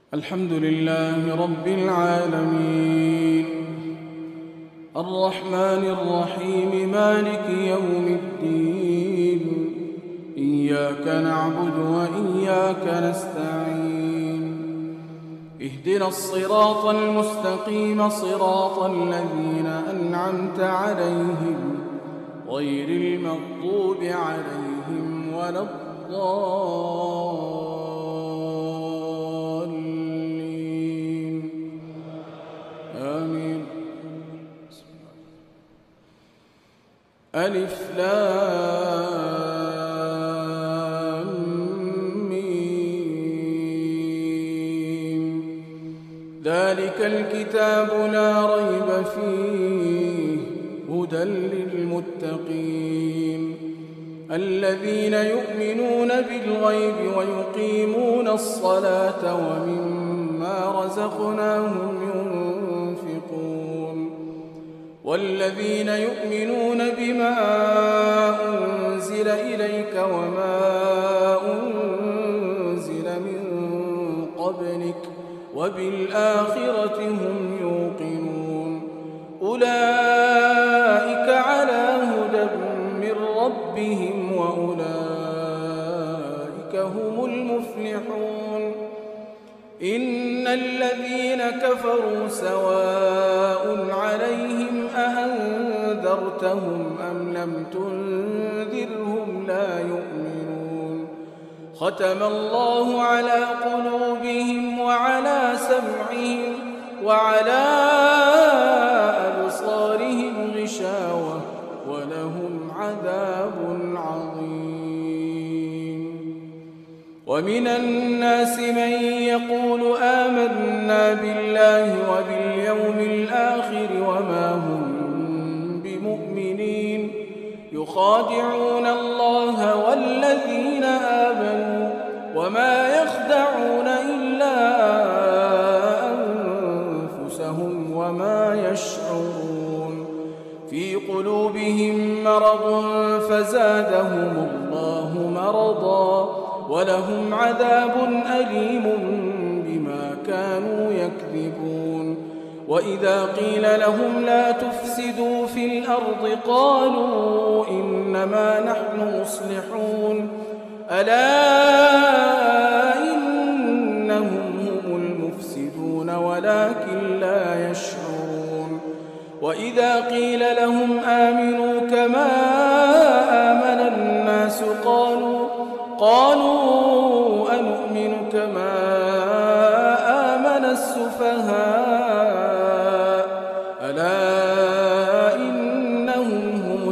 الحمد لله رب العالمين الرحمن الرحيم مالك يوم الدين إياك نعبد وإياك نستعين اهدنا الصراط المستقيم صراط الذين أنعمت عليهم غير المغضوب عليهم ولا الضالين آمين. ألف لام ميم ذلك الكتاب لا ريب فيه هدى للمتقين الذين يؤمنون بالغيب ويقيمون الصلاة ومما رزقناهم ينفقون والذين يؤمنون بما أنزل إليك وما أنزل من قبلك وبالآخرة هم يوقنون أولئك على هدى من ربهم وأولئك هم المفلحون إن الذين كفروا سواء عليهم أأنذرتهم أم لم تنذرهم لا يؤمنون ختم الله على قلوبهم وعلى سمعهم وعلى أبصارهم غشاوة ولهم عذاب عظيم. ومن الناس من يقول آمنا بالله وباليوم الآخر وما هم بمؤمنين يخادعون الله والذين آمنوا وما يخدعون إلا أنفسهم وما يشعرون في قلوبهم مرض فزادهم الله مرضا ولهم عذاب أليم بما كانوا يكذبون وإذا قيل لهم لا تفسدوا في الأرض قالوا إنما نحن مصلحون ألا إنهم هم المفسدون ولكن لا يشعرون وإذا قيل لهم آمنوا كما آمن الناس قالوا أنؤمن كما آمن السفهاء ألا إنهم هم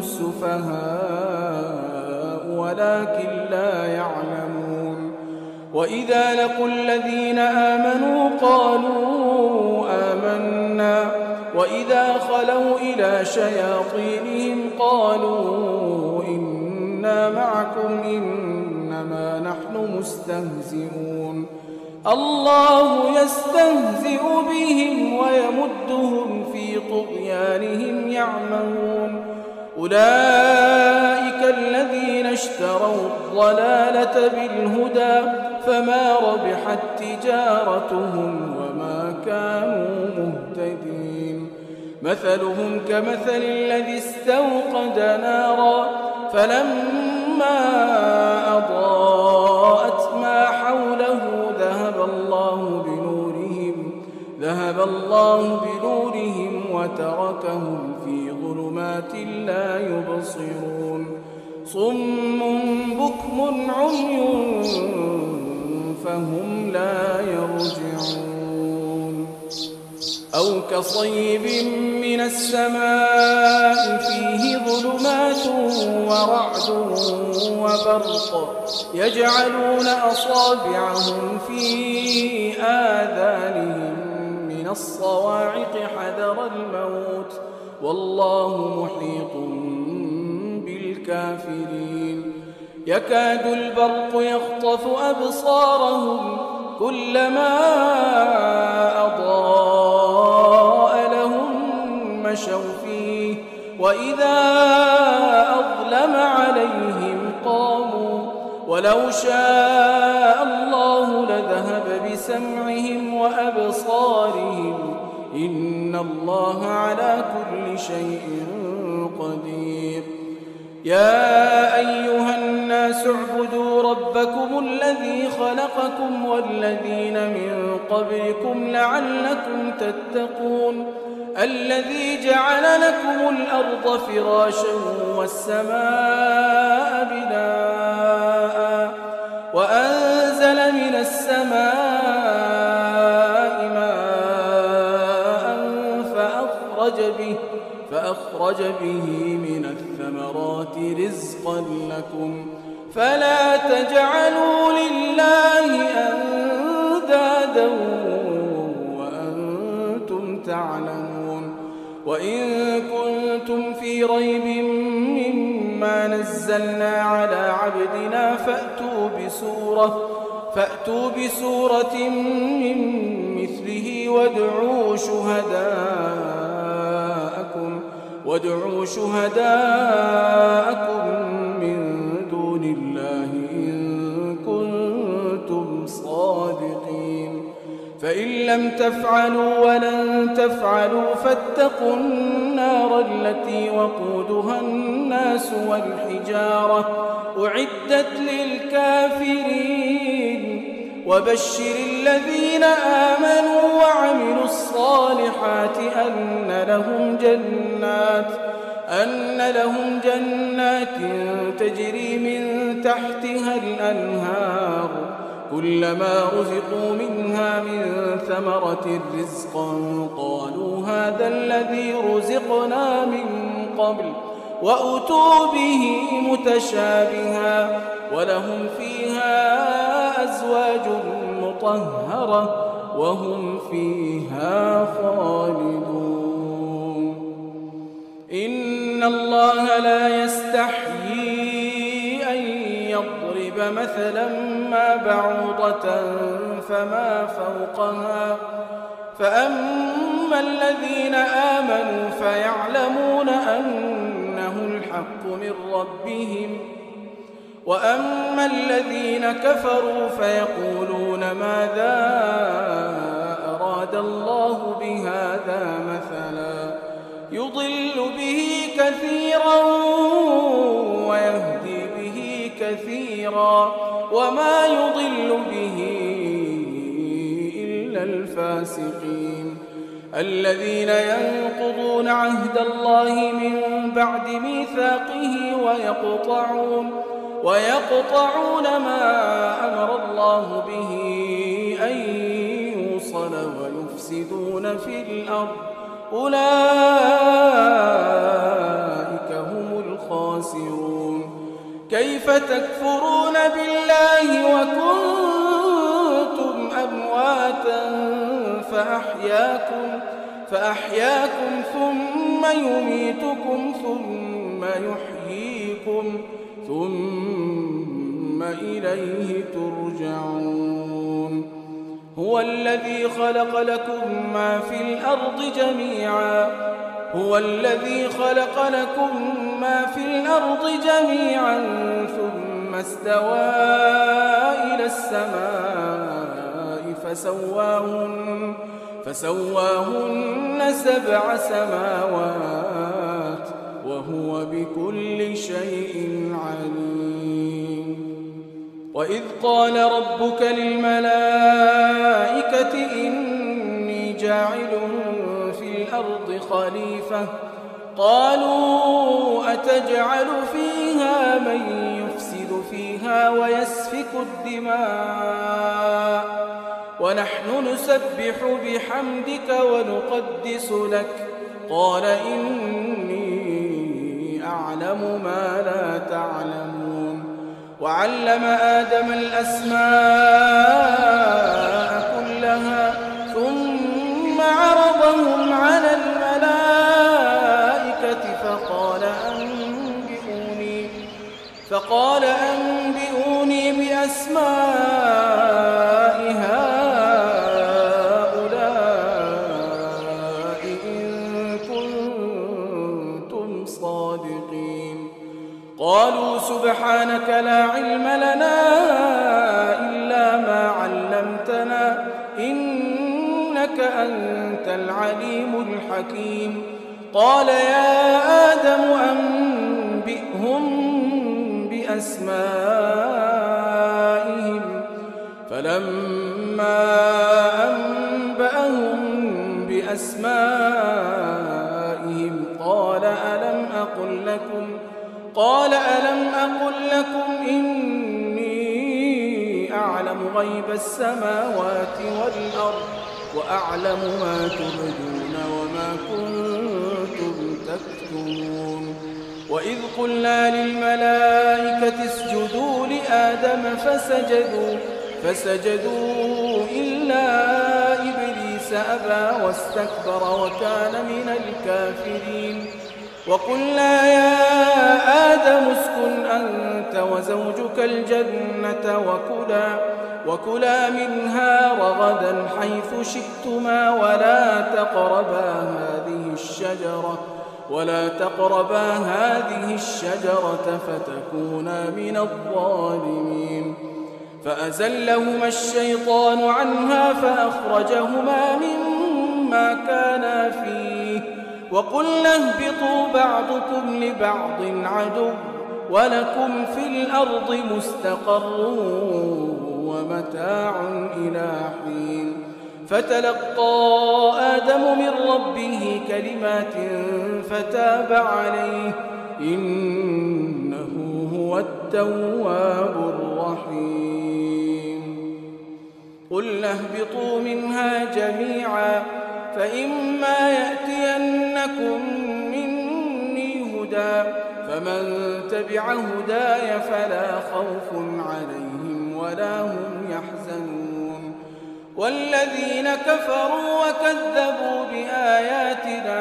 السفهاء ولكن لا يعلمون وإذا لقوا الذين آمنوا قالوا آمنا وإذا خلوا إلى شياطينهم قالوا إنا معكم إنما نحن مستهزئون الله يستهزئ بهم ويمدهم في طغيانهم يعمهون أولئك الذين اشتروا الضلالة بالهدى فما ربحت تجارتهم وما كانوا مهتدين مثلهم كمثل الذي استوقد نارا فلما أضاءت ما حوله ذهب الله بنورهم وتركهم في ظلمات لا يبصرون صم بكم عمي فهم لا يرجعون أو كصيب من السماء فيه ظلمات ورعد وبرق يجعلون أصابعهم في آذانهم من الصواعق حذر الموت والله محيط بالكافرين يكاد البرق يخطف أبصارهم كلما أضاء لهم مشوا فيه وإذا أظلم عليهم قاموا ولو شاء الله لذهب سمعهم وأبصارهم إن الله على كل شيء قدير. يا أيها الناس اعبدوا ربكم الذي خلقكم والذين من قبلكم لعلكم تتقون الذي جعل لكم الأرض فراشا والسماء بناء وأنزل من السماء ماء فأخرج به من الثمرات رزقا لكم فلا تجعلوا لله أندادا وأنتم تعلمون. وإن كنتم في ريب مما نزلنا على عبدنا فأتوا بسورة من مثله وادعوا شهداءكم من دون الله إن كنتم صادقين. فإن لم تفعلوا ولن تفعلوا فاتقوا النار التي وقودها الناس والحجارة أعدت للكافرين. وبشر الذين آمنوا وعملوا الصالحات أن لهم جنات تجري من تحتها الأنهار كلما رزقوا منها من ثمرة رزقا قالوا هذا الذي رزقنا من قبل وأتوا به متشابها ولهم فيها أزواج مطهرة وهم فيها خالدون. إن الله لا يستحيي أن يضرب مثلا ما بعوضة فما فوقها فأما الذين آمنوا فيعلمون أنه الحق من ربهم وأما الذين كفروا فيقولون ماذا أراد الله بهذا مثلا يضل به كثيرا ويهدي به كثيرا وما يضل به إلا الفاسقين الذين ينقضون عهد الله من بعد ميثاقه ويقطعون ما أمر الله به أن يوصل ويفسدون في الأرض أولئك هم الخاسرون. كيف تكفرون بالله وكنتم أمواتا فأحياكم ثم يميتكم ثم يحييكم ثم إليه ترجعون. هو الذي خلق لكم ما في الأرض جميعا ثم استوى إلى السماء فسواهن 7 سماوات وهو بكل شيء عليم. وإذ قال ربك للملائكة إني جاعل في الأرض خليفة قالوا أتجعل فيها من يفسد فيها ويسفك الدماء ونحن نسبح بحمدك ونقدس لك قال إني أعلم ما لا تعلمون. وعلم آدم الأسماء كلها ثم عرضهم على الملائكة فقال أنبئوني بأسماء هؤلاء إن كنتم صادقين. قالوا سبحانك لا علم لنا إلا ما علمتنا إنك أنت العليم الحكيم. قال يا آدم أنبئهم بأسمائهم. فلما أنبأهم بأسمائهم قال ألم أقل لكم إني أعلم غيب السماوات والأرض وأعلم ما تبدون وما كنتم تكتمون. وإذ قلنا للملائكة اسجدوا لآدم فسجدوا إلا إبليس أبى واستكبر وكان من الكافرين. وقلنا يا آدم اسكن أنت وزوجك الجنة وكلا منها رغدا حيث شئتما ولا تقربا هذه الشجرة فتكونا من الظالمين. فأزلهما الشيطان عنها فأخرجهما مما كانا فيه وقلنا اهبطوا بعضكم لبعض عدو ولكم في الأرض مستقر ومتاع إلى حين. فتلقى آدم من ربه كلمات فتاب عليه إنه هو التواب الرحيم. قلنا اهبطوا منها جميعا فإما يأتينكم مني هدى فمن تبع هداي فلا خوف عليهم ولا هم يحزنون. والذين كفروا وكذبوا بآياتنا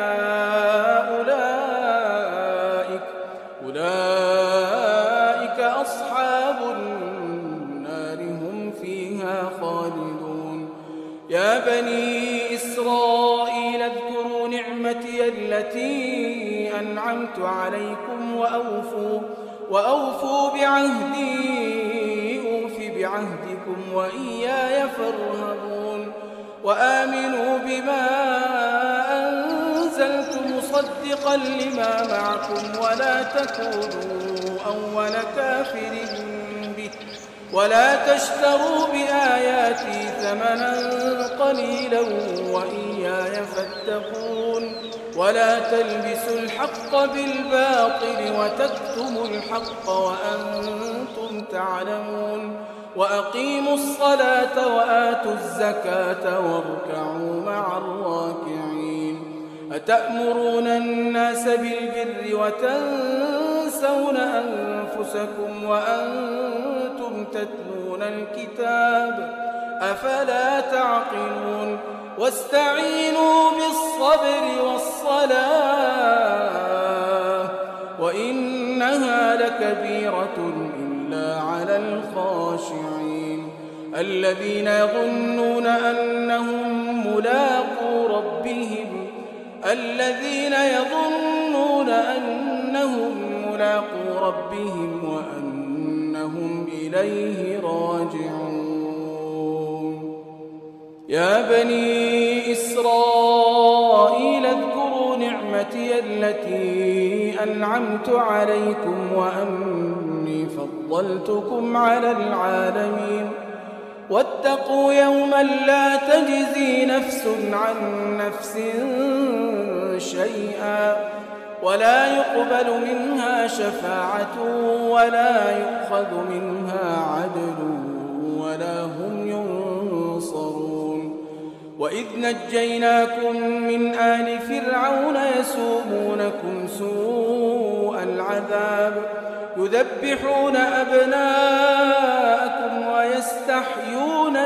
أولئك أصحاب النار هم فيها خالدون. يا بني إسرائيل اذكروا نعمتي التي أنعمت عليكم وأوفوا بعهدي أوف بعهدكم وإياي فارهبون. وآمنوا بما أنزلت مصدقا لما معكم ولا تكونوا أول كافر به ولا تشتروا بآياتي ثمنا قليلا وإياي فاتقون. ولا تلبسوا الحق بالباطل وتكتموا الحق وأنتم تعلمون. وأقيموا الصلاة وآتوا الزكاة واركعوا مع الراكعين. أتأمرون الناس بالبر وتنسون أنفسكم وأنتم تتلون الكتاب أفلا تعقلون. واستعينوا بالصبر والصلاة وإنها لكبيرة إلا على الخاشعين الذين يظنون أنهم ملاقو ربهم وأنهم إليه راجعون. يا بني إسرائيل اذكروا نعمتي التي أنعمت عليكم وأني فضلتكم على العالمين. واتقوا يوما لا تجزي نفس عن نفس شيئا ولا يقبل منها شفاعة ولا يؤخذ منها عدل ولا هم ينصرون. وإذ نجيناكم من آل فرعون يسومونكم سوء العذاب يذبحون أبناءكم ويستحيون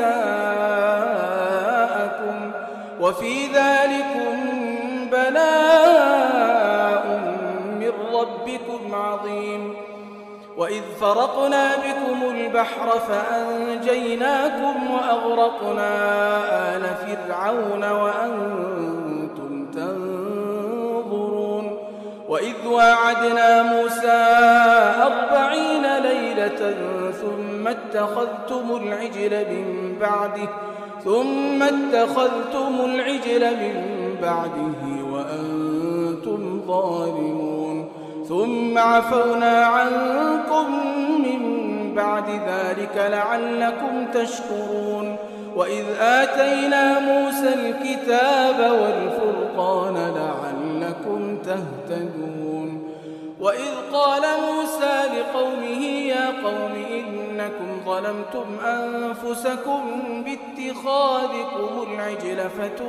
نساءكم وفي ذلكم بلاء من ربكم عظيم. وإذ فرقنا بكم البحر فأنجيناكم وأغرقنا آل فرعون وأنتم تنظرون. وإذ واعدنا موسى 40 ليلة ثم اتخذتم العجل من بعده ثم اتخذتم العجل من بعده وأنتم ظالمون ثم عفونا عنكم من بعد ذلك لعلكم تشكرون وإذ آتينا موسى الكتاب والفرقان لعلكم تهتدون وإذ قال موسى لقومه يا قوم إنكم ظلمتم أنفسكم باتخاذكم العجل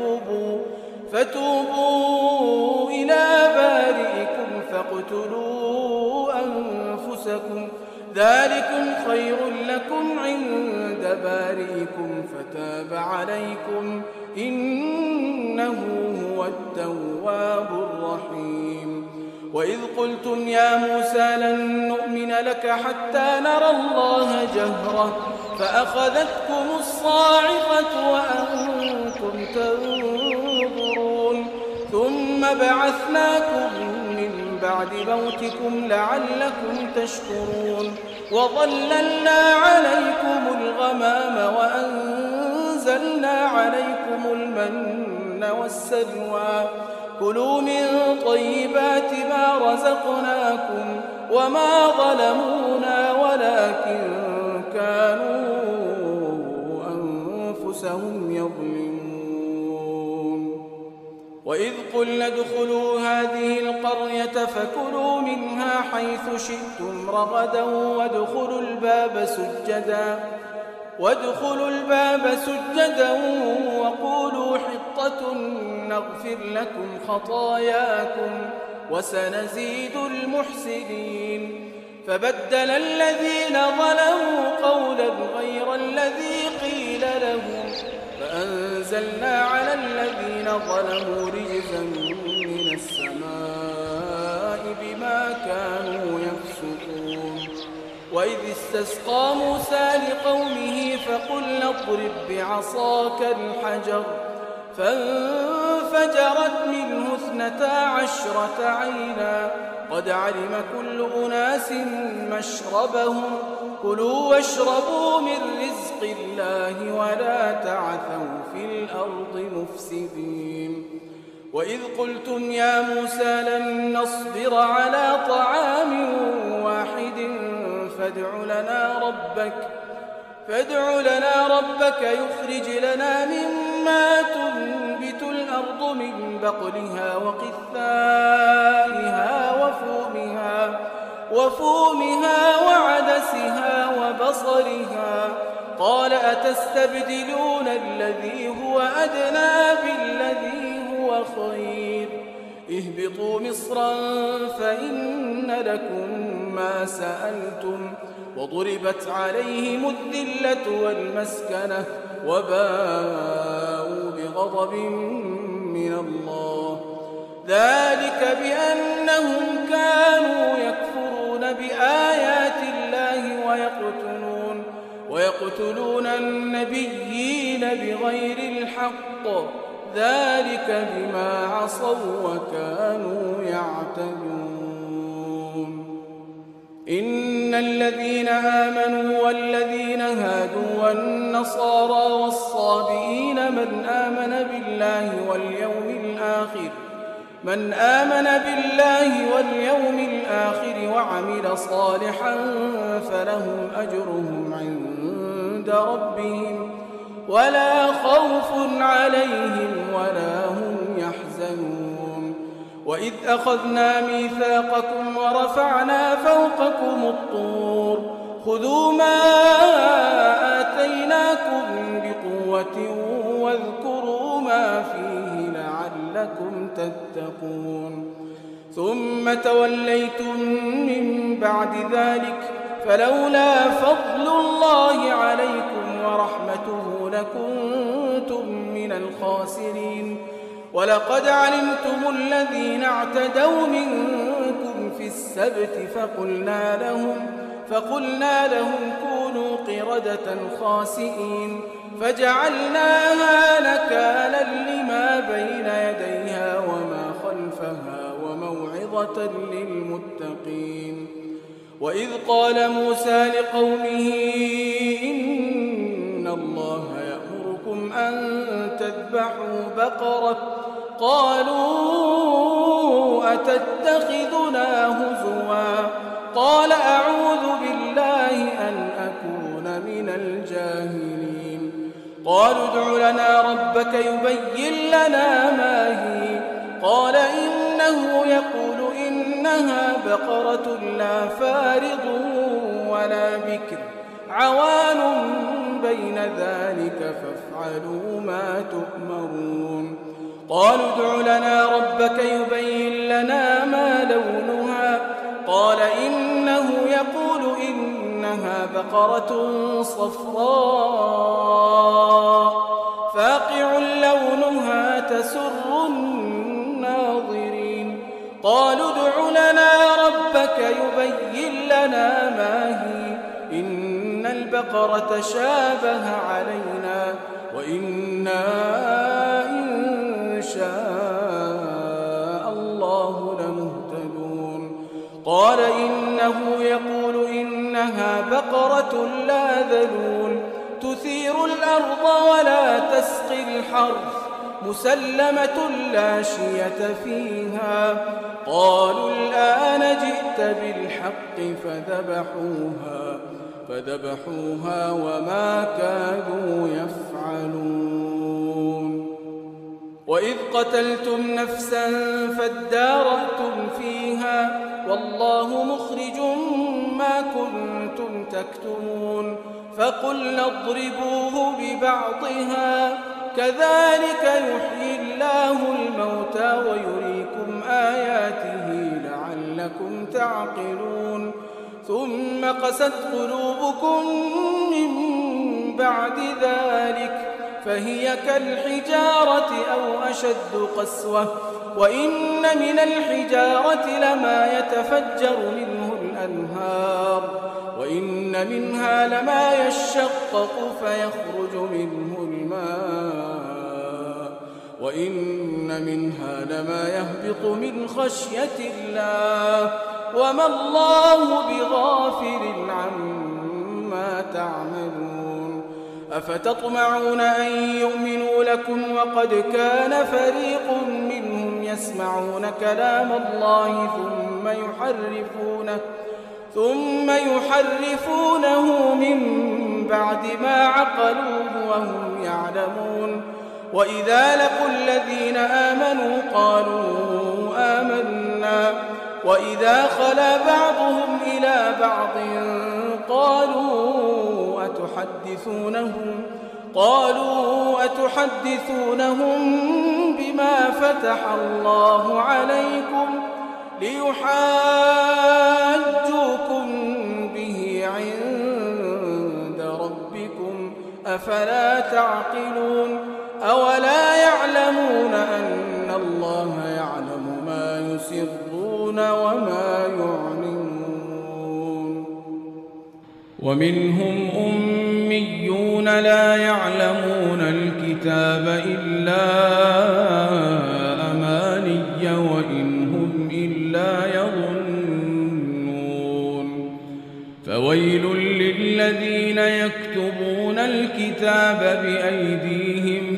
فتوبوا إلى بارئكم فاقتلوا أنفسكم ذلكم خير لكم عند بارئكم فتاب عليكم إنه هو التواب الرحيم وإذ قلتم يا موسى لن نؤمن لك حتى نرى الله جهرة فأخذتكم الصاعقة وأنتم تنظرون ثم بعثناكم من بعد موتكم لعلكم تشكرون وظللنا عليكم الغمام وأنزلنا عليكم المن والسلوى كلوا من طيبات ما رزقناكم وما ظلمونا ولكن كانوا أنفسهم يظلمون وإذ قلنا ادخلوا هذه القرية فكلوا منها حيث شئتم رغدا وادخلوا الباب سجدا وقولوا حطة نغفر لكم خطاياكم وسنزيد المحسنين فبدل الذين ظلموا قولا غير الذي قيل لهم فأنزلنا على الذين ظلموا رجزا من السماء بما كانوا يفسقون وإذ استسقى موسى لقومه فقلنا اضرب بعصاك الحجر فانفجرت منه 12 عينا قد علم كل أناس مشربهم كلوا واشربوا من رزق الله ولا تعثوا في الأرض مفسدين وإذ قلتم يا موسى لن نصبر على طعام واحد فادع لنا ربك يخرج لنا مما تنبت الأرض من بقلها وقثائها وفومها وعدسها وبصلها قال أتستبدلون الذي هو أدنى بالذي هو خير اهبطوا مصرا فإن لكم ما سألتم وضربت عليهم الذلة والمسكنة وباءوا بغضب من الله ذلك بأنهم كانوا يكفرون بآيات الله ويقتلون النبيين بغير الحق ذلك بما عصوا وكانوا يعتدون إن الذين آمنوا والذين هادوا والنصارى والصابئين من آمن بالله واليوم الآخر وعمل صالحا فلهم أجرهم عند ربهم ولا خوف عليهم ولا هم يحزنون وإذ أخذنا ميثاقكم ورفعنا فوقكم الطور خذوا ما آتيناكم بقوة واذكروا ما فيه لعلكم تتقون ثم توليتم من بعد ذلك فلولا فضل الله عليكم ورحمته لكنتم من الخاسرين ولقد علمتم الذين اعتدوا منكم في السبت فقلنا لهم كونوا قردة خاسئين فجعلناها نكالا لما بين يديها وما خلفها وموعظة للمتقين وإذ قال موسى لقومه إن الله يأمركم أن أن تذبحوا بقرة قالوا أتتخذنا هزوا قال أعوذ بالله أن أكون من الجاهلين قالوا ادع لنا ربك يبين لنا ما هي قال إنه يقول إنها بقرة لا فارض ولا بكر عوان بين ذلك فافعلوا ما تؤمرون قالوا ادع لنا ربك يبين لنا ما لونها قال إنه يقول إنها بقرة صفراء فاقع لونها تسر الناظرين قالوا ادع لنا ربك يبين لنا ما هي إن البقرة شابه علينا وإنا إن شاء الله لمهتدون قال إنه يقول إنها بقرة لا ذلول تثير الأرض ولا تسقي الحرث مسلمة لا شية فيها قالوا الآن جئت بالحق فذبحوها وما كادوا يفعلون وإذ قتلتم نفسا فادارأتم فيها والله مخرج ما كنتم تكتمون فقلنا اضربوه ببعضها كذلك يحيي الله الموتى ويريكم آياته لعلكم تعقلون ثم قست قلوبكم من بعد ذلك فهي كالحجارة أو أشد قسوة وإن من الحجارة لما يتفجر منه الأنهار وإن منها لما يشقق فيخرج منه الماء وإن منها لما يهبط من خشية الله وما الله بغافل عما تعملون أفتطمعون أن يؤمنوا لكم وقد كان فريق منهم يسمعون كلام الله ثم يحرفونه من بعد ما عقلوه وهم يعلمون وإذا لقوا الذين آمنوا قالوا آمنا وإذا خلا بعضهم إلى بعض قالوا أتحدثونهم بما فتح الله عليكم ليحاجوكم به عند ربكم أفلا تعقلون أولا يعلمون أن الله يعلم ما يسرون وما يعلنون ومنهم أميون لا يعلمون الكتاب إلا أماني وإن هم إلا يظنون فويل للذين يكتبون الكتاب بأيديهم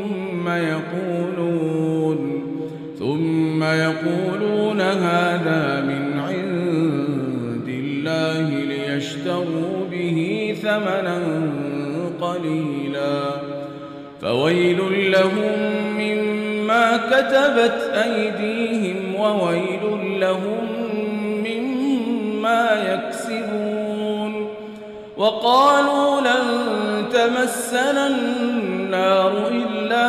ثم يقولون هذا من عند الله ليشتروا به ثمنا قليلا فويل لهم مما كتبت أيديهم وويل لهم مما يكسبون وقالوا لن تمسنا النار إلا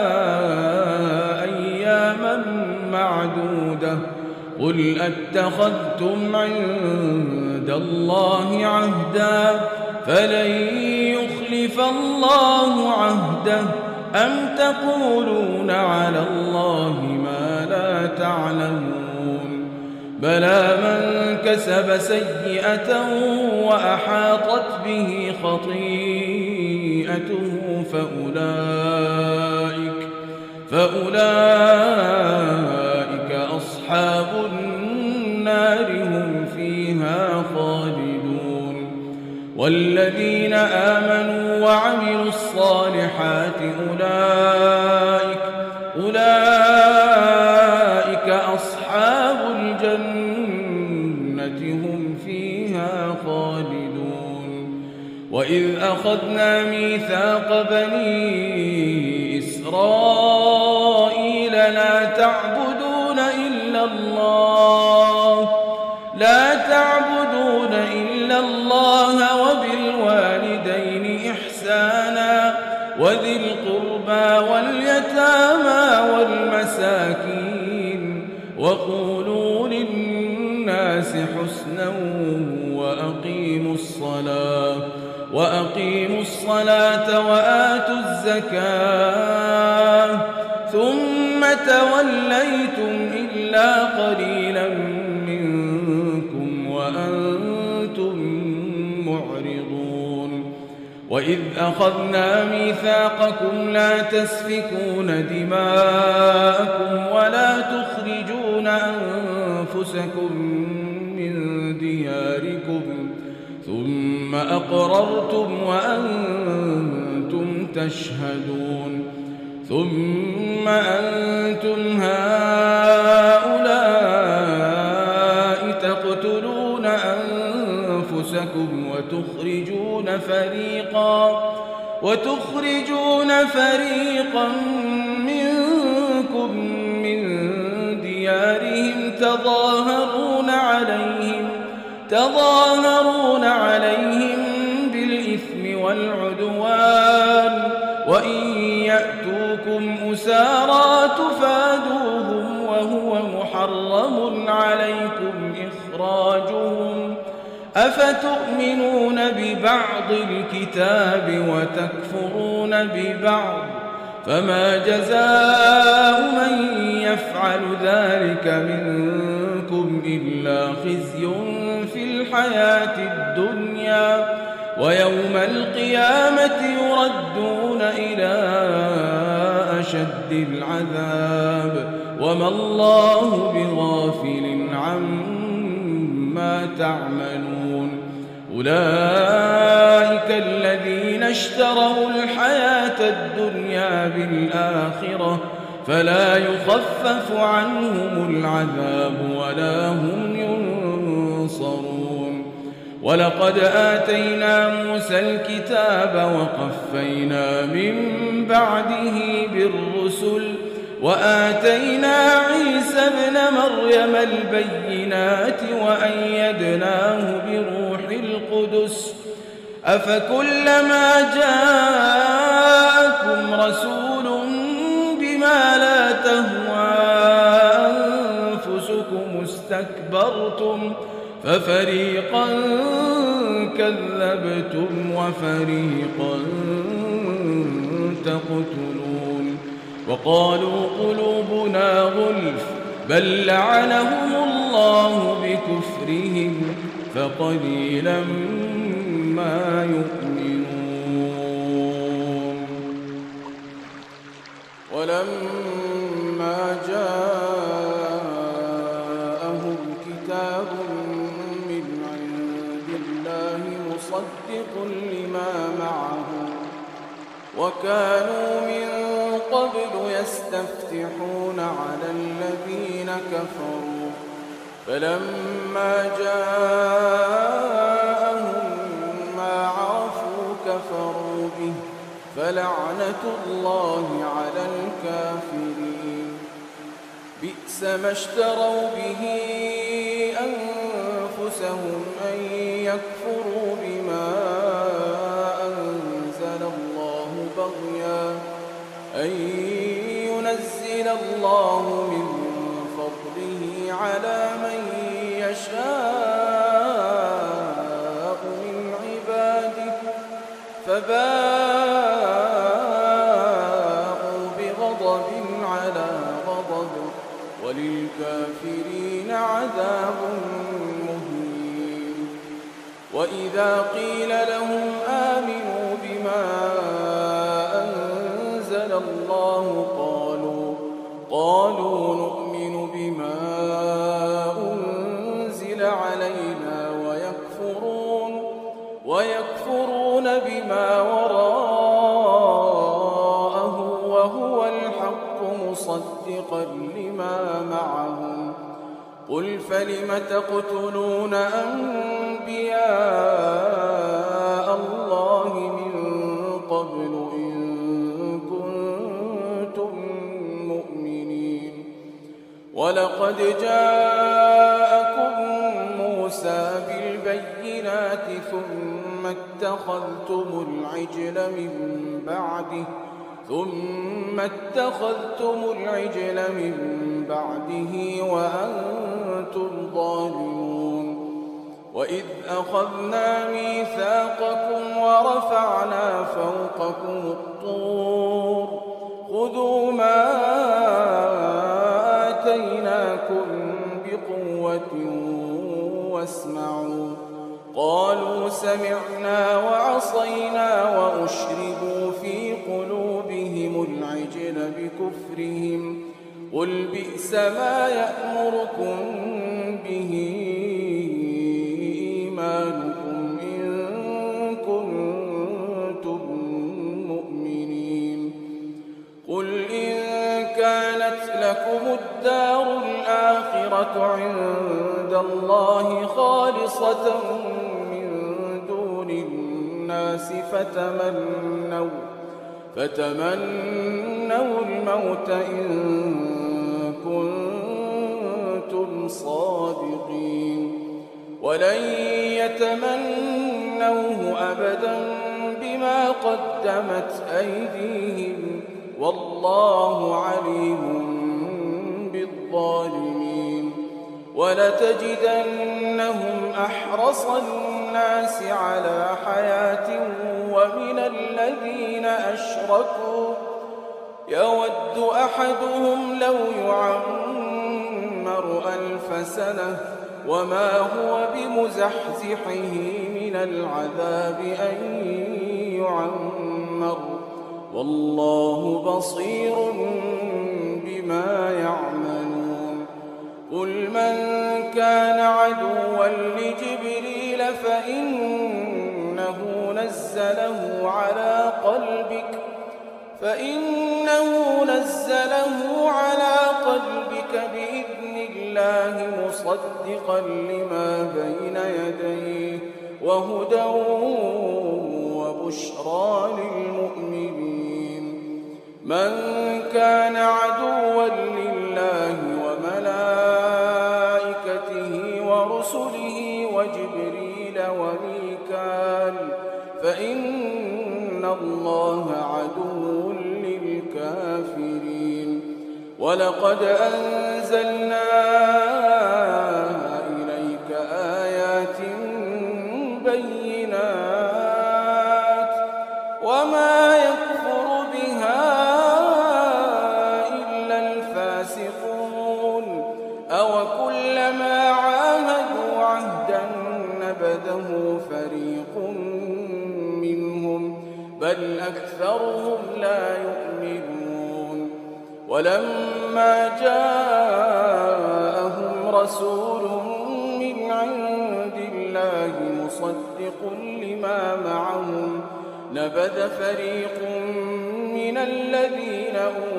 أياما معدودة قل أتخذتم عند الله عهدا فلن يخلف الله عهده أم تقولون على الله ما لا تعلمون بلى من كسب سيئة وأحاطت به خطيئته فأولئك أصحاب النار هم فيها خالدون والذين آمنوا وعملوا الصالحات أولئك أصحاب الجنة هم فيها خالدون. وإذ أخذنا ميثاق بني إسرائيل لا تعبدون إلا الله وبالوالدين إحسانا وذي القربى واليتامى والمساكين وقولوا للناس حسنا وأقيموا الصلاة وآتوا الزكاة ثم توليتم إلا قليلا منكم وأنتم معرضون. وإذ أخذنا ميثاقكم لا تسفكون دماءكم ولا تخرجون أنفسكم من دياركم ثم أقررتم وأنتم تشهدون. ثم أنتم هؤلاء تقتلون أنفسكم وتخرجون فريقا منكم من ديارهم تظاهرون عليهم بالإثم والعدوان وإن يأتوكم أسارى تفادوهم وهو محرم عليكم إخراجهم أفتؤمنون ببعض الكتاب وتكفرون ببعض فما جزاء من يفعل ذلك منكم إلا خزي في الحياة الدنيا ويوم القيامة يردون إلى أشد العذاب وما الله بغافل عما تعملون. أولئك الذين اشتروا الحياة الدنيا بالآخرة فلا يخفف عنهم العذاب ولا هم ينصرون. ولقد آتينا موسى الكتاب وقفينا من بعده بالرسل وآتينا عيسى ابن مريم البينات وأيدناه بروح القدس أفكلما جاءكم رسول بما لا تهوى أنفسكم استكبرتم ففريقا كذبتم وفريقا تقتلون. وقالوا قلوبنا غلف بل لعنهم الله بكفرهم فقليلا ما يؤمنون. ولما جاءهم كتاب من عند الله مصدق لما معهم وكانوا من قبل يستفتحون على الذين كفروا فلما جاءهم ما عرفوا كفروا به فلعنة الله على الكافرين. بئس ما اشتروا به أنفسهم أن يكفروا بما أنزل الله بغيا أن ينزل الله من فضله على من يشاء من عباده فباءوا بغضب على غضب وللكافرين عذاب مهين. وإذا قيل لهم آمنوا بما أنزل الله قالوا نؤمن بما أنزل علينا ويكفرون بما وراءه وهو الحق مصدقا لما معهم قل فلم تقتلون أنبياء الله من قبل إن كنتم مؤمنين ولقد جاءكم موسى بالبينات ثم اتخذتم العجل من بعده وأنتم ظالمون وإذ أخذنا ميثاقكم ورفعنا فوقكم الطور خذوا ما آتيناكم بقوة واسمعوا قالوا سمعنا وعصينا وأشربوا في قلوبهم العجل بكفرهم قل بئس ما يأمركم به إيمانكم إن كنتم مؤمنين قل إن كانت لكم الدار الآخرة عند الله خالصة من دون الناس فتمنوا الموت إن كنتم صادقين ولن يتمنوه أبدا بما قدمت أيديهم والله عليم بالظالمين ولتجدنهم أحرص الناس على حياة ومن الذين أشركوا يود أحدهم لو يعمر 1000 سنة وما هو بمزحزحه من العذاب أن يعمر والله بصير بما يعملون قل من كان عدوا لجبريل فإنه نزله على قلبك بإذن الله مصدقا لما بين يديه وهدى وبشرى للمؤمنين من كان عدوا لله وملائكته ورسله وجبريل وميكال فإن الله عدو للكافرين ولقد أنزلنا إليك آيات بينات وما يكفر بها إلا الفاسقون أوكلما عاهدوا عهدا نبذه فريق منهم بل أكثرهم لا يؤمنون ولما جاءهم رسول من عند الله مصدق لما معهم نبذ فريق من الذين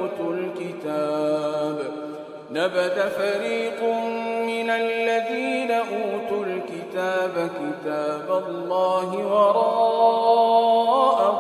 أوتوا الكتاب كتاب الله وراء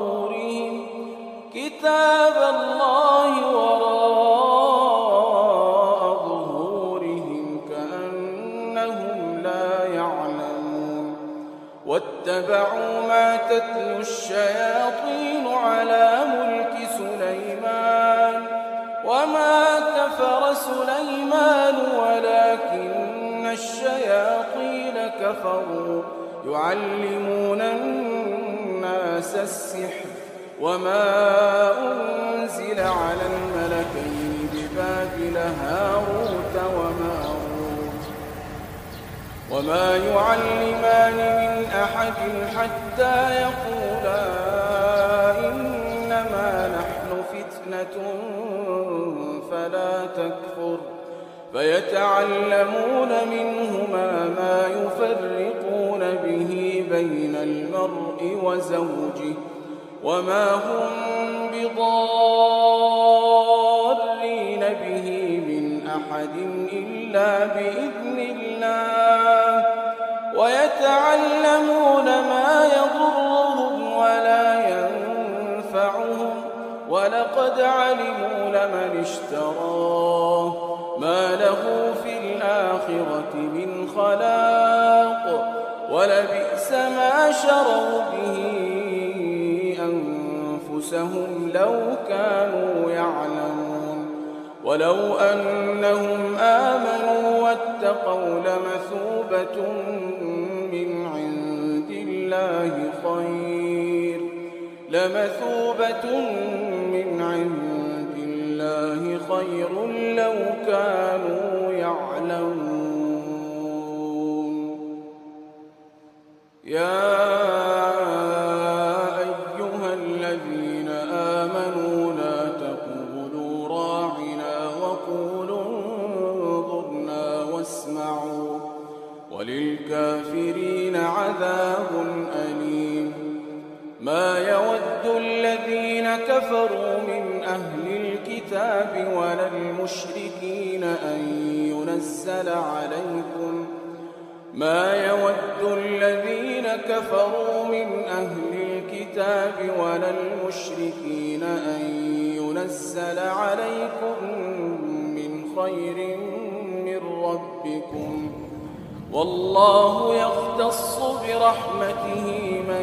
ظهورهم كأنهم لا يعلمون واتبعوا ما تتلو الشياطين على ملك سليمان وما كفر سليمان ولكن الشياطين كفروا يعلمون الناس السحر وما أنزل على الملكين ببابل هاروت وماروت وما يعلمان من أحد حتى يقولا إنما نحن فتنة فلا تكفر فيتعلمون منهما ما يفرقون به بين المرء وزوجه وما هم بضارين به من أحد إلا بإذن الله ويتعلمون ما يضرهم ولا ينفعهم ولقد علموا لمن اشتراه ما له في الآخرة من خلاق ولبئس ما شروا به أنفسهم لو كانوا يعلمون ولو أنهم آمنوا واتقوا لمثوبة من عند الله خير لو كانوا يعلمون يا أيها الذين آمنوا لا تقولوا راعنا وقولوا انظرنا واسمعوا وللكافرين عذاب أليم ما يود الذين كفروا من أهل الكتاب ولا المشركين أن ينزل عليكم من خير من ربكم والله يختص برحمته من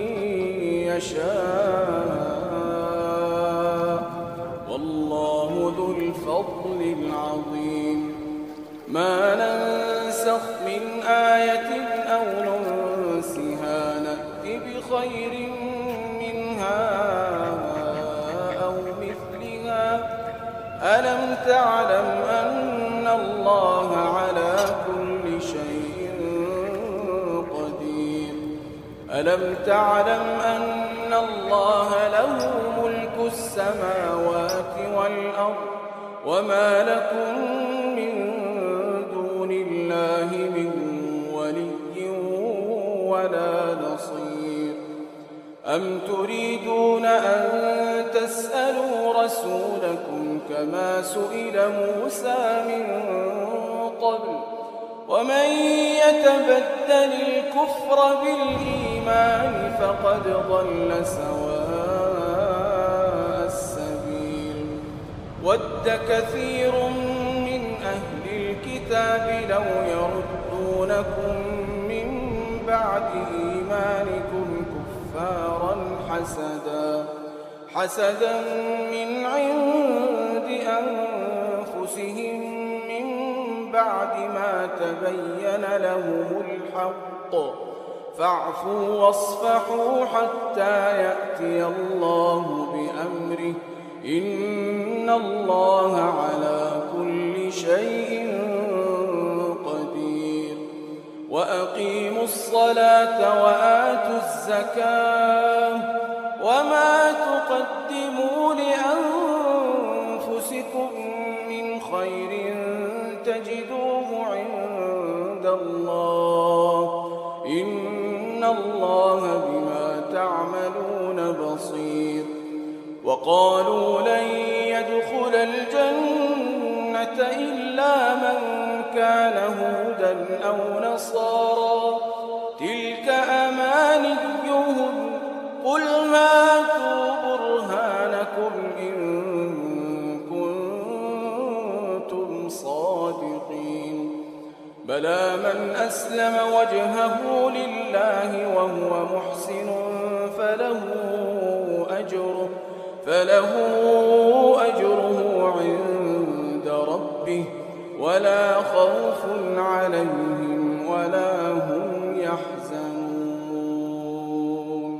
يشاء والله ذو الفضل العظيم ما ننسخ من آية أو ننسها نأت بخير منها أو مثلها ألم تعلم أن الله على كل شيء قدير ألم تعلم أن الله له ملك السماوات والأرض وما لكم من دون الله من ولي ولا نصير أم تريدون أن تسألوا رسولكم كما سئل موسى من قبل ومن يتبدل الكفر بالإيمان فقد ضل سواء السبيل ود كثير من أهل الكتاب لو يردونكم من بعد إيمانكم كفارا حسدا من عند أنفسهم من بعد ما تبين لهم الحق فاعفوا واصفحوا حتى يأتي الله بأمره إن الله على كل شيء قدير وأقيموا الصلاة وآتوا الزكاة وما تقدموا لأنفسكم من خير تجدوه عند الله إن الله بما تعملون بصير وقالوا لن يدخل الجنة إلا من كان هودا أو نصارى تلك أمانيهم قل هاتوا برهانكم إن كنتم صادقين بلى من أسلم وجهه لله وهو محسن فله أجره عند ربه ولا خوف عليهم ولا هم يحزنون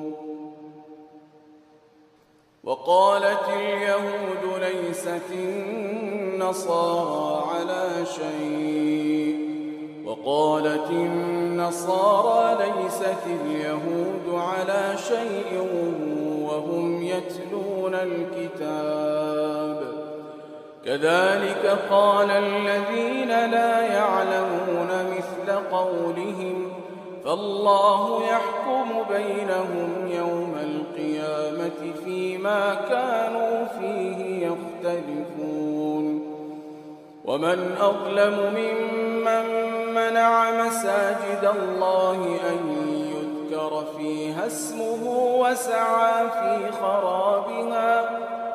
وقالت اليهود ليست النصارى على شيء وقالت النصارى ليست اليهود على شيء وهم يتلون الكتاب كذلك قال الذين لا يعلمون مثل قولهم فالله يحكم بينهم يوم القيامة فيما كانوا فيه يختلفون ومن أظلم ممن منع مساجد الله أن يذكر فيها اسمه وسعى في خرابها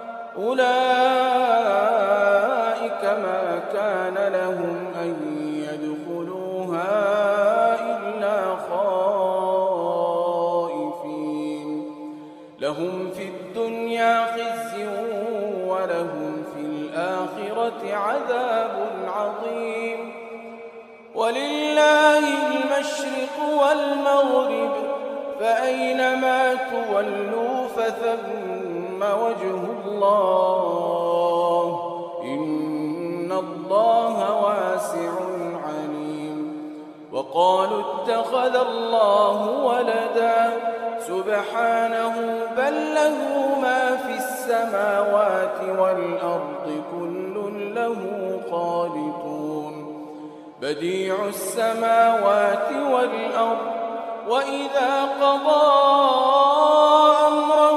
أولئك ما كان لهم أن يدخلوها إلا خائفين لهم في الدنيا خزي ولهم في الآخرة عذاب عظيم ولله المشرق والمغرب فأينما تولوا فثم وجه الله إن الله واسع عليم وقالوا اتخذ الله ولدا سبحانه بل له ما في السماوات والأرض كل له قانتون بديع السماوات والأرض وإذا قضى أمرا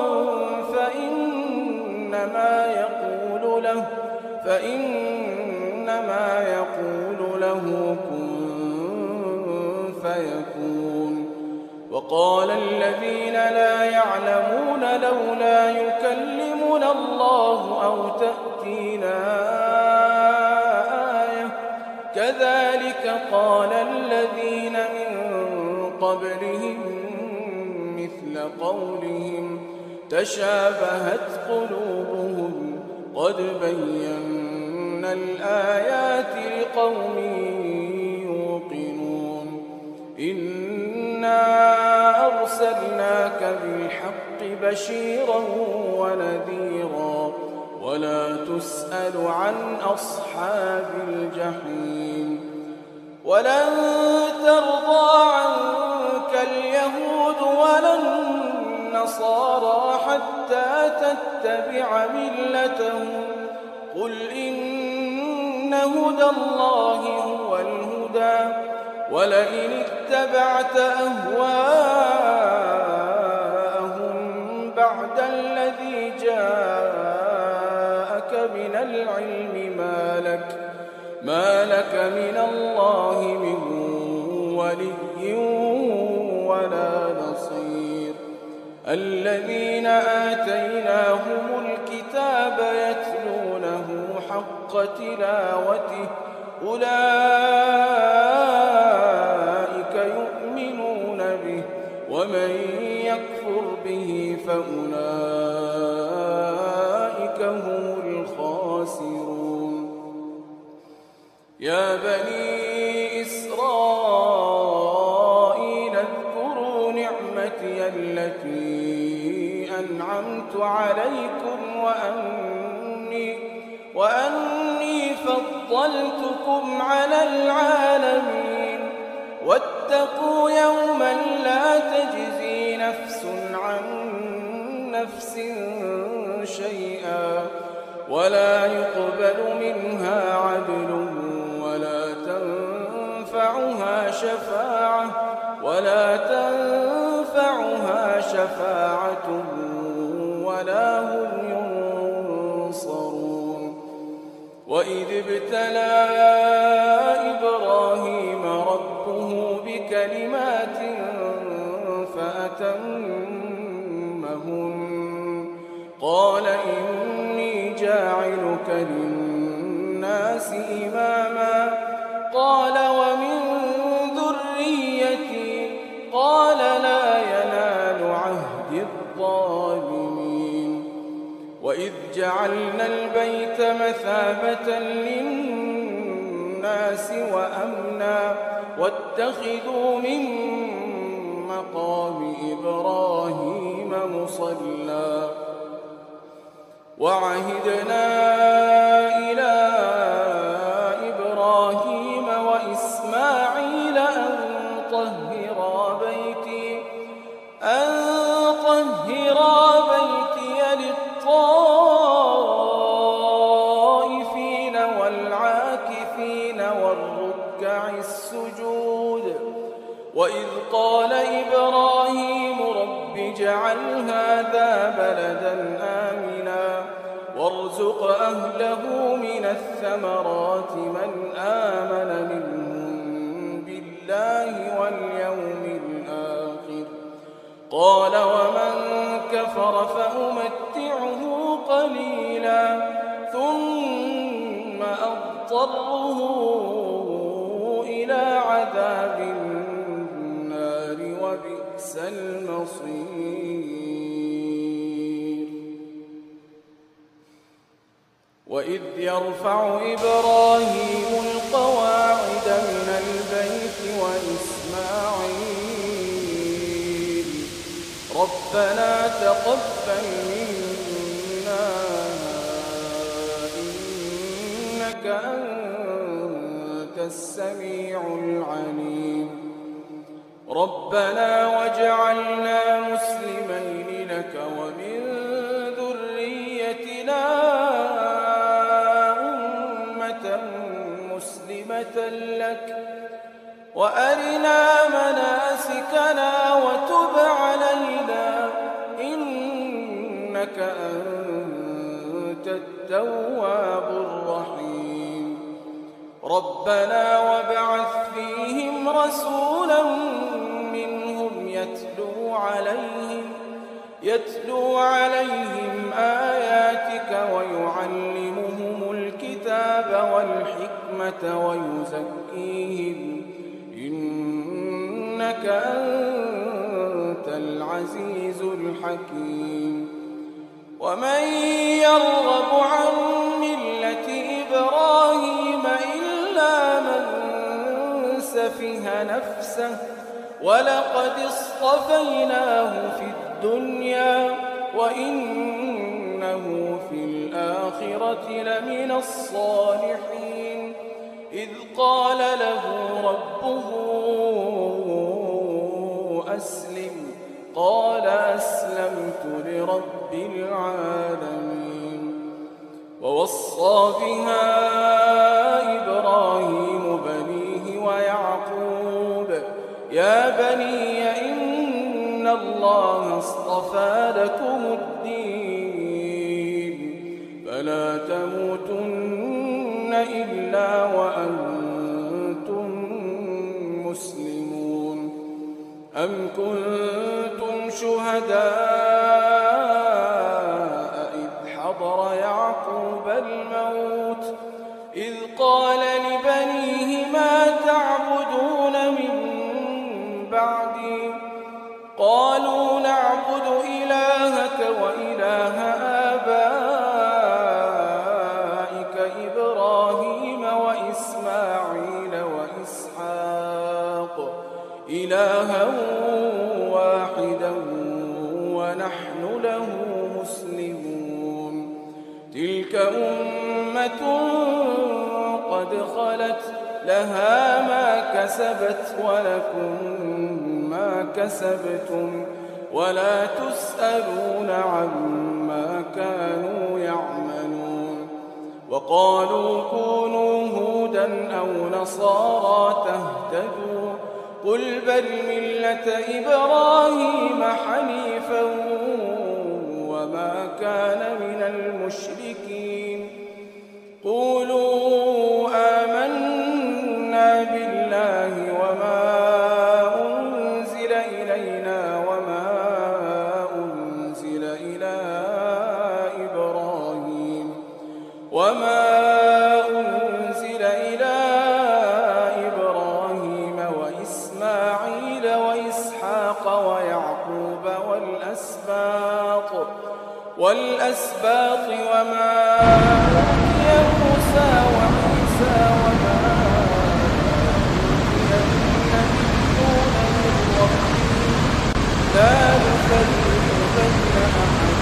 فإنما يقول له كن فيكون وقال الذين لا يعلمون لولا يكلمنا الله أو تأتينا آية كذلك قال الذين من قبلهم مثل قولهم تشابهت قلوبهم قد بينا الآيات لقوم يوقنون إنا أرسلناك بالحق بشيرا ونذيرا ولا تسأل عن أصحاب الجحيم ولن ترضى عنك اليهود ولا النصارى حتى تتبع ملتهم قل إن هدى الله هو الهدى ولئن اتبعت أهواءهم بعد الذي جاءك من العلم ما لك من الله من ولي ولا نصير الذين آتيناهم الكتاب يتلونه حق تلاوته أولئك يؤمنون به ومن يكفر به فأولئك هم الخاسرون يا بني إسرائيل اذكروا نعمتي التي أنعمت عليكم وأني فضلتكم على العالمين واتقوا يوما لا تجزي نفس عن نفس شيئا ولا يقبل منها عدل ولا تنفعها شفاعة ولا هم ينصرون وإذ ابتلى إبراهيم ربه بكلمات فأتمهن قال إني جاعلك للناس إماما قال ومن ذريتي قال لا ينال عهد الظالمين وإذ جعلنا البيت مثابة للناس وأمنا واتخذوا من مقام إبراهيم مصلى وعهدنا إلى إبراهيم وإسماعيل أن طهرا بيتي للطائفين والعاكفين والركع السجود وإذ وارزق أهله من الثمرات من آمن منهم بالله واليوم الآخر. قال ومن كفر فأمتعه قليلا ثم أضطره إلى عذاب النار وبئس المصير. وإذ يرفع إبراهيم القواعد من البيت وإسماعيل ربنا تقبل منا إنك أنت السميع العليم. ربنا واجعلنا مسلمين لك ومن ذريتنا أمة مسلمة لك وأرنا مناسكنا وتب علينا إنك أنت التواب الرحيم. ربنا وابعث فيهم رسولا منهم يتلو عليهم آياتك ويعلمهم الكتاب والحكمة ويزكيهم إنك أنت العزيز الحكيم. ومن يرغب عن ملة إبراهيم إلا من سفه نفسه ولقد اصطفيناه في الدنيا وإنه في الآخرة لمن الصالحين. إذ قال له ربه أسلم قال أسلمت لرب العالمين. ووصى بها إبراهيم بنيه ويعقوب يا بني إن الله اصطفى لكم الدين فلا تموتن إلا وأنتم مسلمون. أم كنتم شهداء إذ حضر يعقوب الموت إذ قال لبنيه ما تعبدون من بعدي قالوا نعبد إلهك وإله آبائك إبراهيم وإسماعيل وإسحاق إلها واحدا ونحن له مسلمون. تلك أمة قد خلت لها ما كسبت ولكم ما كسبتم ولا تسألون عما كانوا يعملون. وقالوا كونوا هودا أو نصارى تهتدوا قل بل ملة إبراهيم حنيفا وما كان من المشركين. قولوا آمنا بالله وما أنزل إلينا وما أنزل إلى إبراهيم وإسماعيل وإسحاق ويعقوب والأسباط وما أوتي موسى وعيسى وما أوتي النبيون من ربهم لا نفرق بين أحد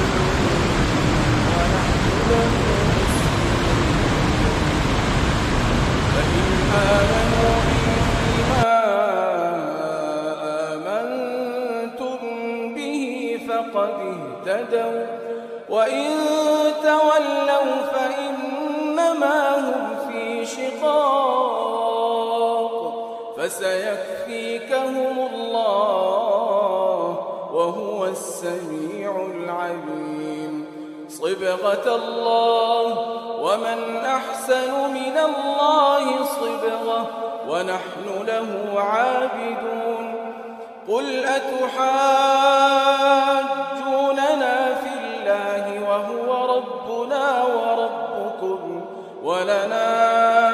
ونحن له مسلمون. فإن آمنوا بمثل ما آمنتم به فقد اهتدوا وإن تولوا فإنما هم في شقاق فسيكفيكهم الله وهو السميع العليم. صبغة الله ومن أحسن من الله صبغة ونحن له عابدون قل أتحاجوننا في الله وهو ربنا وربكم ولنا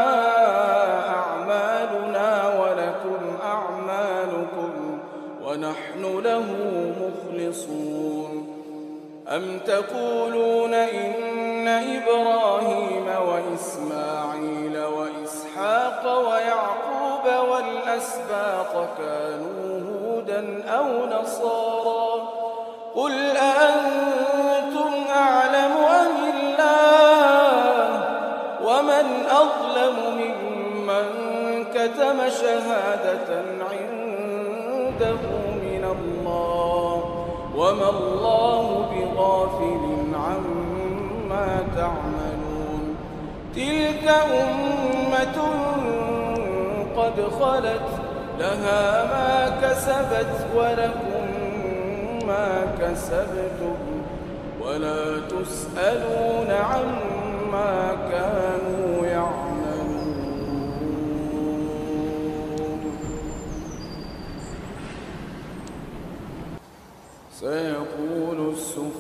أعمالنا ولكم أعمالكم ونحن له مخلصون أم تقولون إن إبراهيم وإسماعيل وإسحاق ويعقوب والأسباط كانوا هودا أو نصارى قل أأنتم أعلم أم الله ومن أظلم ممن كتم شهادة عنده من الله وما الله بغافل عما تعملون تلك أمة قد خلت لها ما كسبت ولكم ما كسبتم ولا تسألون عما كانوا يعملون سيقول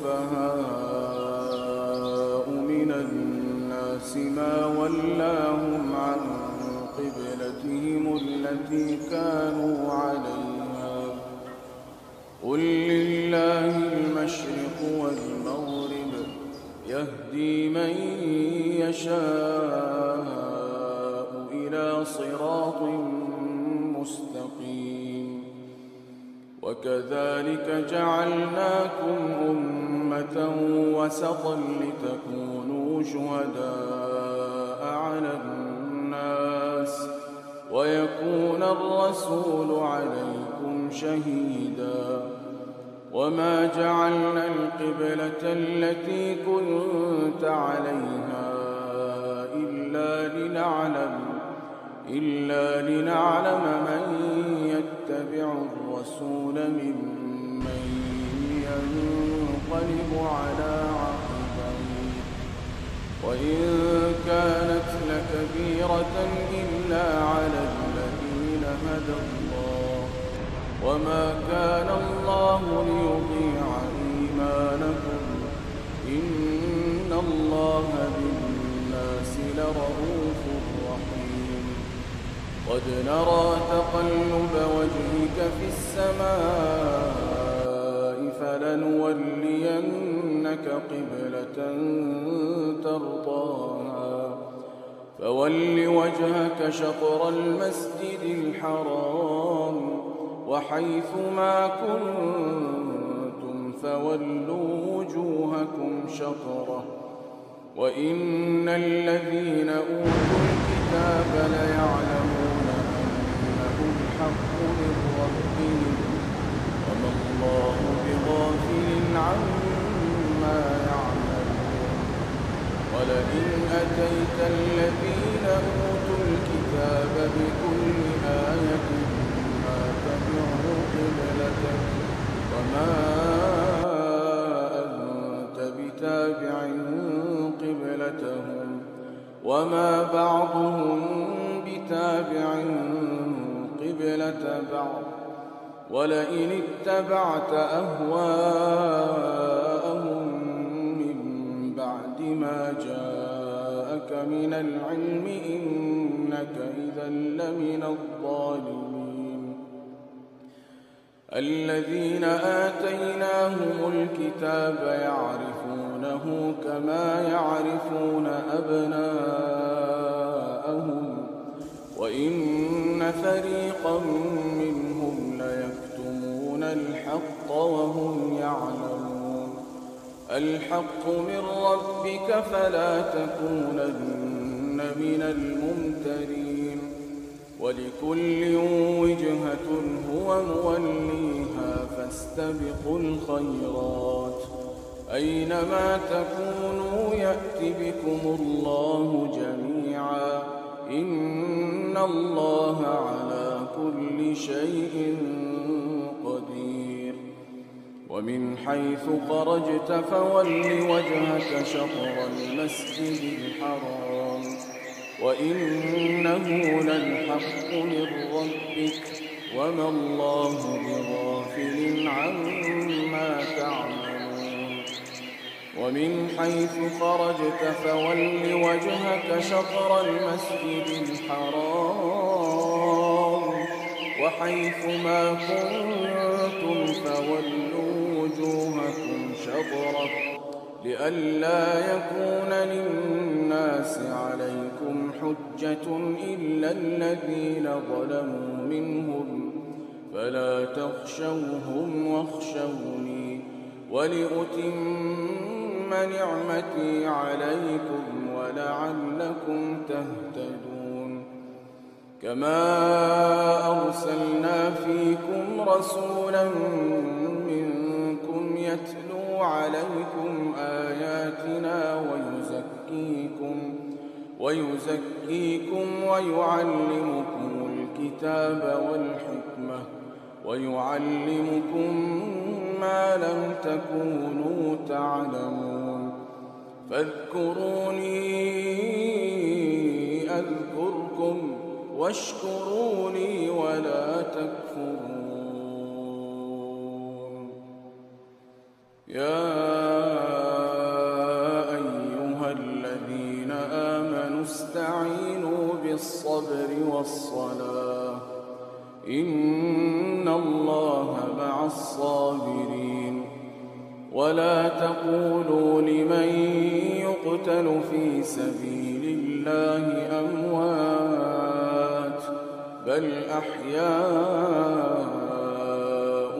السفهاء من الناس ما ولاهم عن قبلتهم التي كانوا عليها قل لله المشرق والمغرب يهدي من يشاء إلى صراط مستقيم وكذلك جعلناكم أمة وسطا لتكونوا شهداء على الناس ويكون الرسول عليكم شهيدا وما جعلنا القبلة التي كنت عليها إلا لنعلم من يتبع الرسول ممن ينقلب على عقبيه وإن كانت لكبيرة إلا على الذين هدى الله وما كان الله ليضيع إيمانكم إن الله بالناس لرءوف رحيم قد نرى تقلب وجهك في السماء فلنولينك قبلة ترضاها فول وجهك شطر المسجد الحرام وحيث ما كنتم فولوا وجوهكم شطره وإن الذين أوتوا الكتاب ليعلمون أنه الحق من ربهم وما الله بغافل عما يعملون ولئن أتيت الذين أوتوا الكتاب بكل آية ما تبعوا قبلتك وما أنت بتابع قبلتهم وما بعضهم بتابع قبلة بعض ولئن اتبعت أهواءهم من بعد ما جاءك من العلم إنك إذا لمن الظالمين الذين آتيناهم الكتاب يعرفونه كما يعرفون أبناءهم وإن فريقا منهم ليكتمون الحق وهم يعلمون الحق من ربك فلا تكونن من الممترين ولكل وجهة هو موليها فاستبقوا الخيرات أينما تكونوا يأت بكم الله جميعا إن الله على كل شيء قدير ومن حيث خرجت فول وجهك شطر المسجد الحرام وإنه للحق من ربك وما الله بغافل عما تعملون ومن حيث خرجت فول وجهك شطر المسجد الحرام وحيث ما كنتم فولوا وجوهكم شطره لئلا يكون للناس عليكم حجة إلا الذين ظلموا منهم فلا تخشوهم واخشوني ولأتم نعمتي عليكم ولعلكم تهتدون كما أرسلنا فيكم رسولا منكم يتلو عليكم آياتنا ويزكيكم ويعلمكم الكتاب والحكمة ويعلمكم ما لم تكونوا تعلمون فاذكروني أذكركم واشكروا لي ولا تكفرون يا أيها الذين آمنوا استعينوا بالصبر والصلاة إن الله مع الصابرين ولا تقولوا لمن يقتل في سبيل الله أموات بل أحياء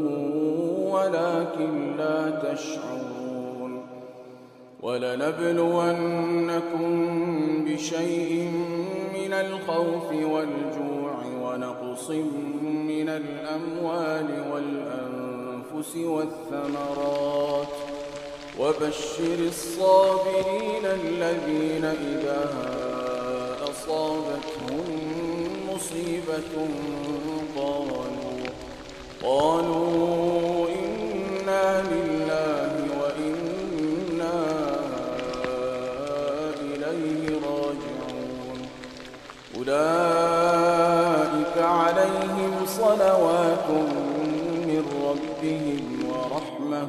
ولكن لا تشعرون ولنبلونكم بشيء من الخوف والجوع ونقص من الأموال والأنفس والثمرات وبشر الصابرين الذين إذا أصابتهم مصيبة قالوا إنا لله وإنا إليه راجعون أولئك عليهم صلوات من ربهم ورحمة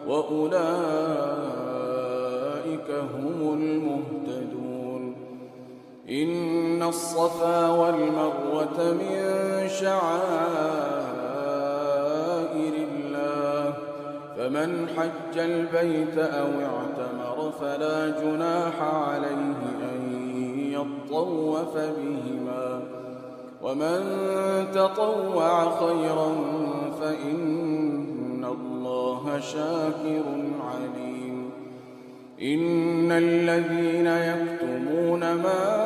وأولئك هم المهتدون إن الصفا والمروة من شعائر الله فمن حج البيت أو اعتمر فلا جناح عليه أن يطوف بهما ومن تطوع خيرا فإن الله شاكر عليم إن الذين يكتمون ما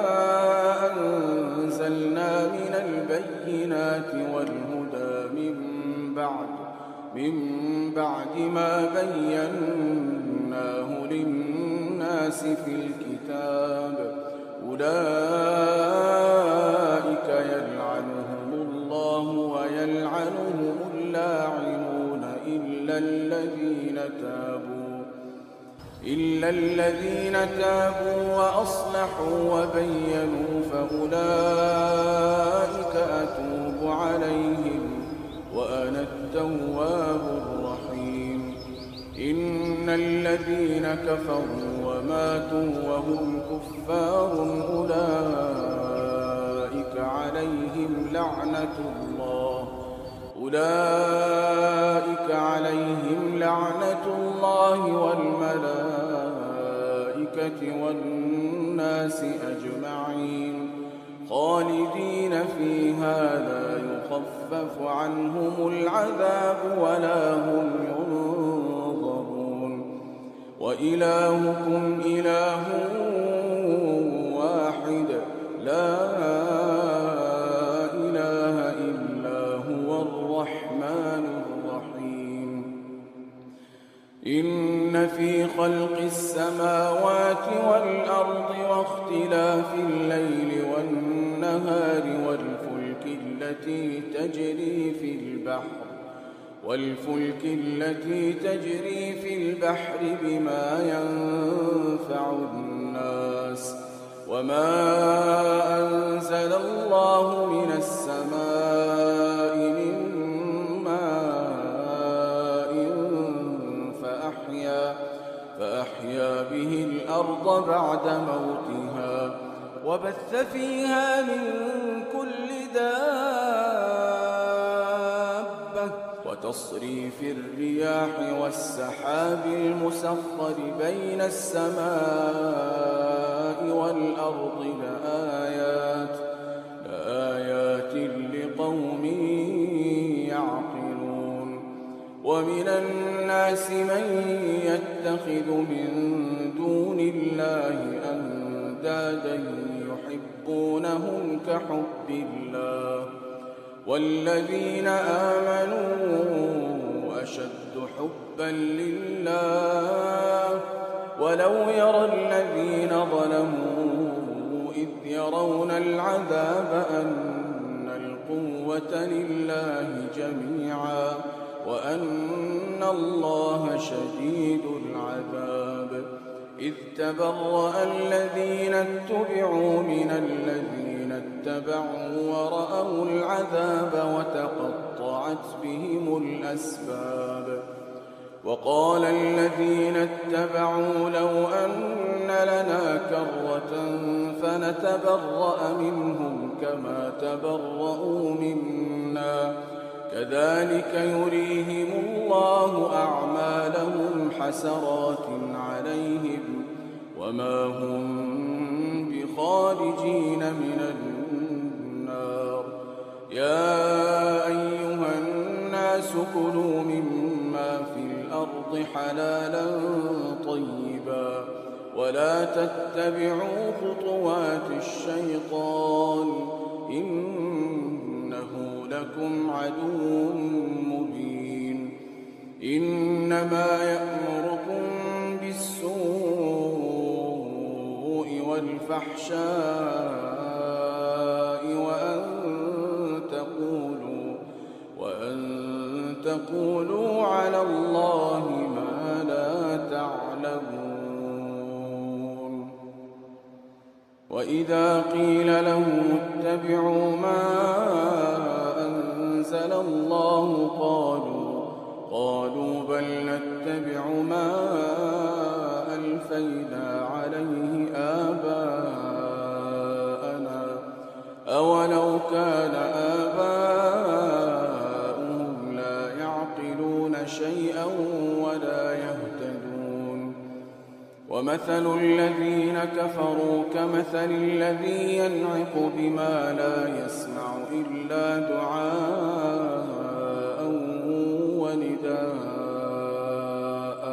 أنزلنا من البينات والهدى من بعد ما بيناه للناس في الكتاب أولئك يلعنهم الله ويلعنهم اللاعنون إلا الذين تابوا وأصلحوا وبينوا فأولئك أتوب عليهم وأنا التواب الرحيم إن الذين كفروا وماتوا وهم كفار أولئك عليهم لعنة الله والملائكة والناس أجمعين خالدين فيها لا يخفف عنهم العذاب ولا هم ينظرون وإلهكم إله واحد لا إله إلا هو الرحمن الرحيم إن في خلق السماوات والأرض واختلاف الليل والنهار والفلك التي تجري في البحر والفلك التي تجري في البحر بما ينفع الناس وما أنزل الله من السماء من ماء فأحيا به الأرض بعد موتها وبث فيها من كل دابة وتصريف الرياح والسحاب المسخر بين السماء والأرض لآيات لقوم يعقلون ومن الناس من يتخذ من دون الله أندادا يحبونهم كحب الله والذين آمنوا أشد حبا لله ولو يرى الذين ظلموا إذ يرون العذاب أن القوة لله جميعا وأن الله شديد العذاب إذ تبرأ الذين اتبعوا من الذين اتبعوا ورأوا العذاب وتقطعت بهم الأسباب وقال الذين اتبعوا لو أن لنا كرة فنتبرأ منهم كما تبرأوا منا كذلك يريهم الله أعمالهم حسرات عليهم وما هم بخارجين من النار يا أيها الناس كلوا مما في الأرض حلالا طيبا ولا تتبعوا خطوات الشيطان إنه لكم عدو مبين إنما يأمركم بالسوء والفحشاء وأن تقولوا على الله ما لا تعلمون وإذا قيل لهم اتبعوا ما أنزل الله قالوا بل نتبع ما ألفينا عليه آباءنا أولو كان آباؤهم لا يعقلون شيئا ولا يهتدون ومثل الذين كفروا كمثل الذي ينعق بما لا يسمع إلا دعاء ونداء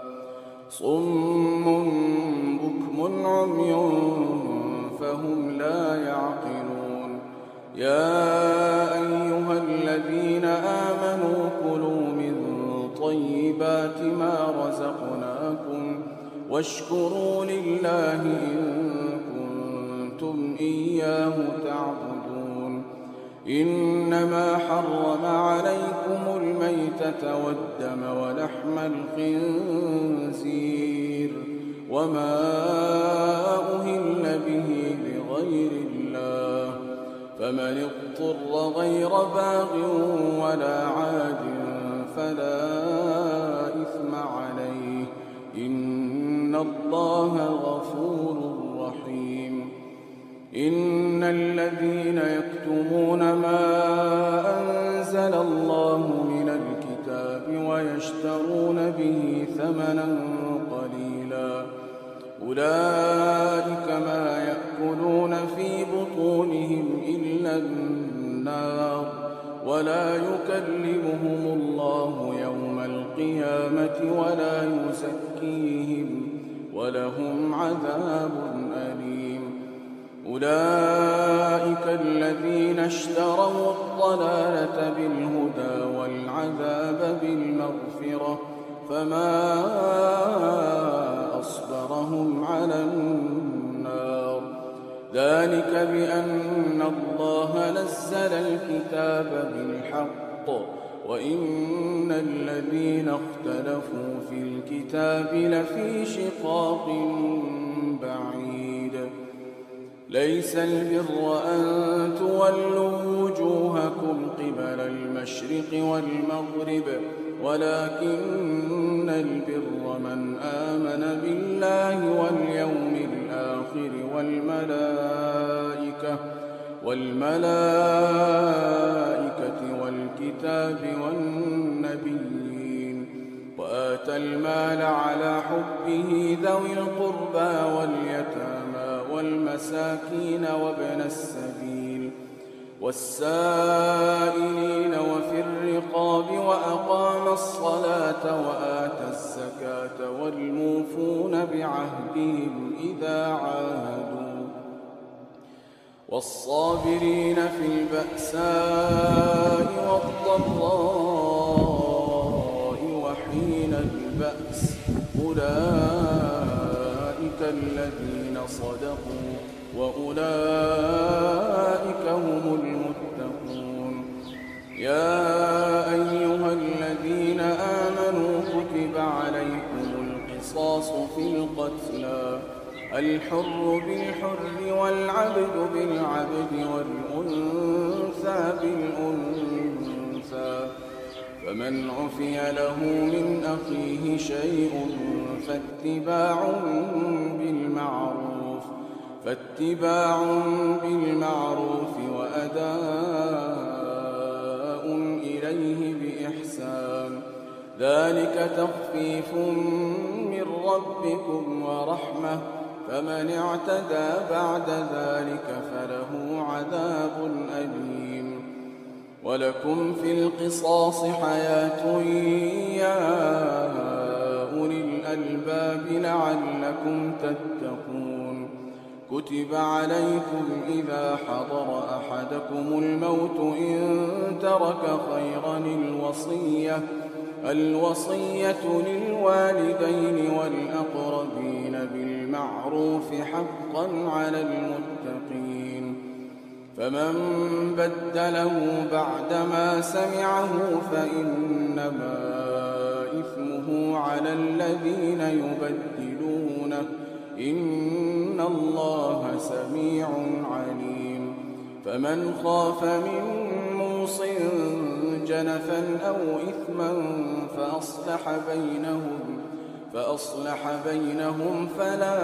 صم بكم عمي فهم لا يعقلون يا أيها الذين آمنوا كلوا من طيبات ما رزقناكم واشكروا لله إن كنتم إياه تعبدون إنما حرم عليكم الميتة والدم ولحم الخنزير وما أهل به لغير الله فمن اضطر غير باغ ولا عاد فلا إثم عليه إن الله غفور رحيم إن الذين يكتمون ما أنزل الله من الكتاب ويشترون به ثمنا قليلا أولئك ما يأكلون في بطونهم إلا النار ولا يكلمهم الله يوم القيامة ولا يزكيهم ولهم عذاب أليم أولئك الذين اشتروا الضلالة بالهدى والعذاب بالمغفرة فما أصبرهم على النار ذلك بأن الله نزل الكتاب بالحق وإن الذين اختلفوا في الكتاب لفي شقاق بعيد. ليس البر أن تولوا وجوهكم قبل المشرق والمغرب ولكن البر من آمن بالله واليوم الآخر والملائكة والكتاب والنبيين وآتى المال على حبه ذوي القربى واليتامى والمساكين وابن السبيل والسائلين وفي الرقاب وأقام الصلاة وآتى الزكاة والموفون بعهدهم إذا عاهدوا والصابرين في البأساء والضراء وحين البأس أولئك الذين صدقوا وأولئك هم المتقون. يا أيها الذين آمنوا كتب عليكم القصاص في القتلى الحر بالحر والعبد بالعبد والأنثى بالأنثى فمن عفي له من أخيه شيء فاتباع بالمعروف وأداء إليه بإحسان ذلك تخفيف من ربكم ورحمة فمن اعتدى بعد ذلك فله عذاب أليم. ولكم في القصاص حياة يا أولي الألباب لعلكم تتقون. كتب عليكم إذا حضر أحدكم الموت إن ترك خيرا الوصية للوالدين والأقربين بالمعروف حقا على المتقين. فمن بدله بعدما سمعه فإنما إثمه على الذين يبدلونه إن الله سميع عليم. فمن خاف من موصٍ جنفا أو إثما فأصلح بينهم فلا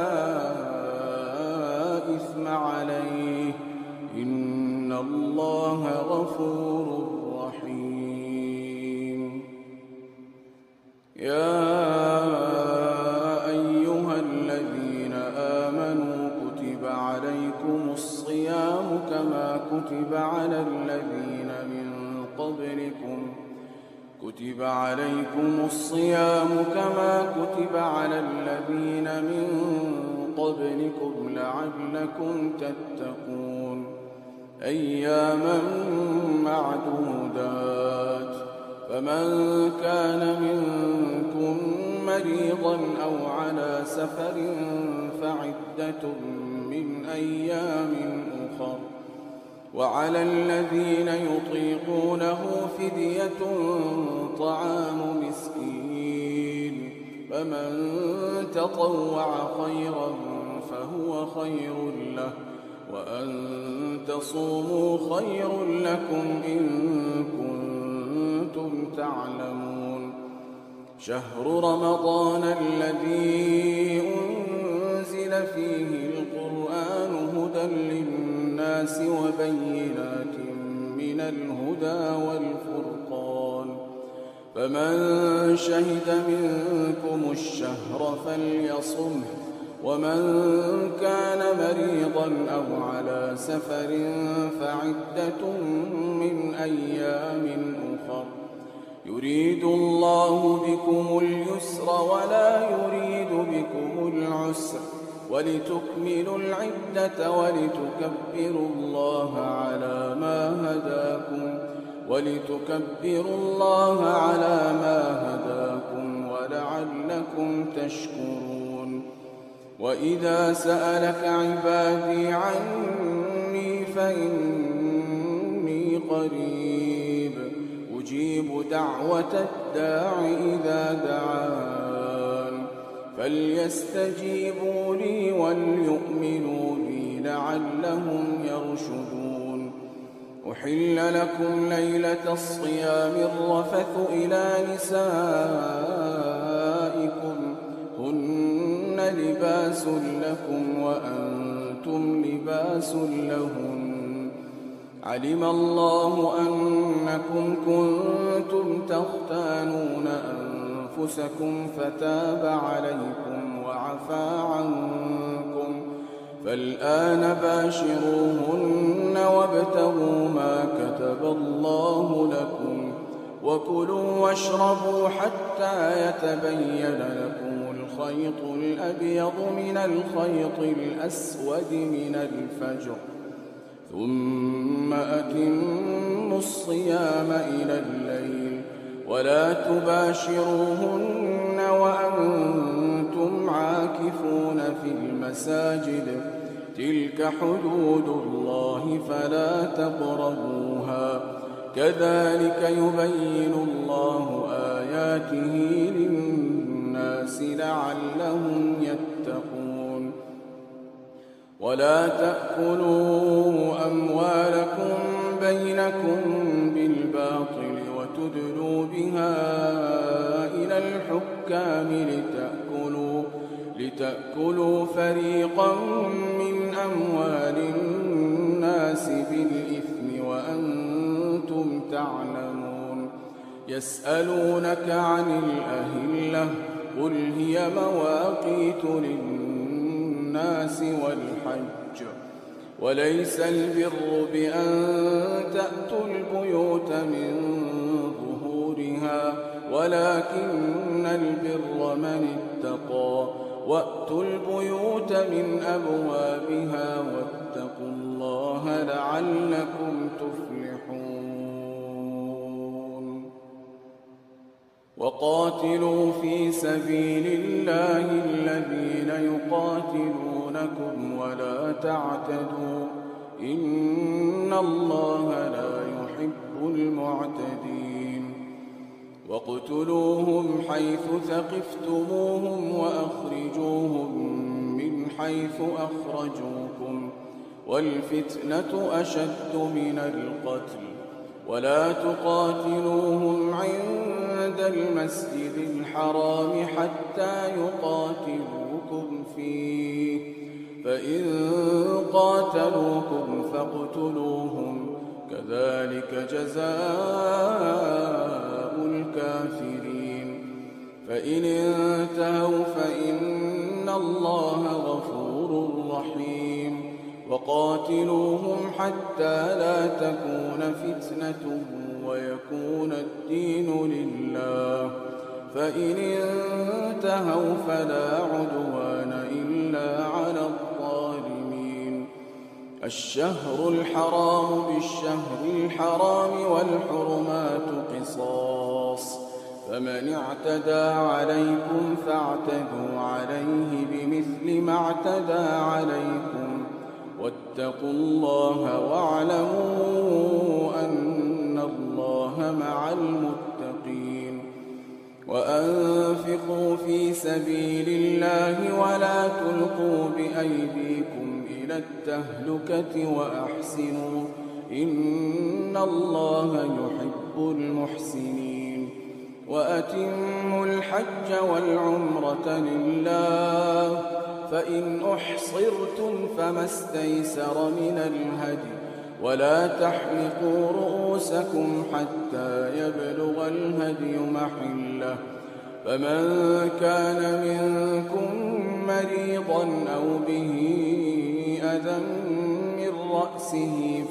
إثم عليه إن الله غفور رحيم. يا أيها الذين آمنوا كتب عليكم الصيام كما كتب على الذين من قبلكم لعلكم تتقون. أياما معدودات فمن كان منكم مريضا أو على سفر فعدة من أيام أخر وعلى الذين يطيقونه فدية طعام مسكين فمن تطوع خيرا فهو خير له وأن تصوموا خير لكم إن كنتم تعلمون. شهر رمضان الذي أنزل فيه القرآن هدى للناس وبينات من الهدى والفرقان فمن شهد منكم الشهر فليصمه ومن كان مريضا أو على سفر فعدة من أيام أخر يريد الله بكم اليسر ولا يريد بكم العسر ولتكملوا العدة ولتكبروا الله على ما هداكم ولعلكم تشكرون. وإذا سألك عبادي عني فإني قريب أجيب دعوة الداع إذا دعان فليستجيبوا لي وليؤمنوا بي لعلهم يرشدون. أحل لكم ليلة الصيام الرفث إلى نسائكم هن لباس لكم وأنتم لباس لهن علم الله أنكم كنتم تختانون أنفسكم فتاب عليكم وعفى عنكم فالآن باشروهن وابتغوا ما كتب الله لكم وكلوا واشربوا حتى يتبين لكم الخيط الأبيض من الخيط الأسود من الفجر ثم أتموا الصيام إلى الليل ولا تباشروهن وأنتم عاكفون في المساجد تلك حدود الله فلا تقربوها كذلك يبين الله آياته للناس لعلهم يتقون. ولا تأكلوا أموالكم بينكم بالباطل وتدلوا بها إلى الحكام لتأكلوا فريقا من أموال الناس بالإثم وأنتم تعلمون. يسألونك عن الأهلة قل هي مواقيت للناس والحج وليس البر بأن تأتوا البيوت من ظهورها ولكن البر من اتقى وأتوا البيوت من أبوابها واتقوا الله لعلكم تفلحون. وقاتلوا في سبيل الله الذين يقاتلونكم ولا تعتدوا إن الله لا يحب المعتدين. واقتلوهم حيث ثقفتموهم وأخرجوهم من حيث أخرجوكم والفتنة أشد من القتل ولا تقاتلوهم عند المسجد الحرام حتى يقاتلوكم فيه فإن قاتلوكم فاقتلوهم كذلك جزاء الكافرين. فإن انتهوا فإن الله غفور رحيم. وقاتلوهم حتى لا تكون فتنة ويكون الدين لله فإن انتهوا فلا عدوان إلا على الظالمين. الشهر الحرام بالشهر الحرام والحرمات قصاص فمن اعتدى عليكم فاعتدوا عليه بمثل ما اعتدى عليكم واتقوا الله واعلموا أن الله مع المتقين. وأنفقوا في سبيل الله ولا تلقوا بأيديكم إلى التهلكة وأحسنوا إن الله يحب المحسنين. وأتموا الحج والعمرة لله فإن أحصرتم فما استيسر من الهدي ولا تحلقوا رؤوسكم حتى يبلغ الهدي محله فمن كان منكم مريضا أو به أذى من رأسه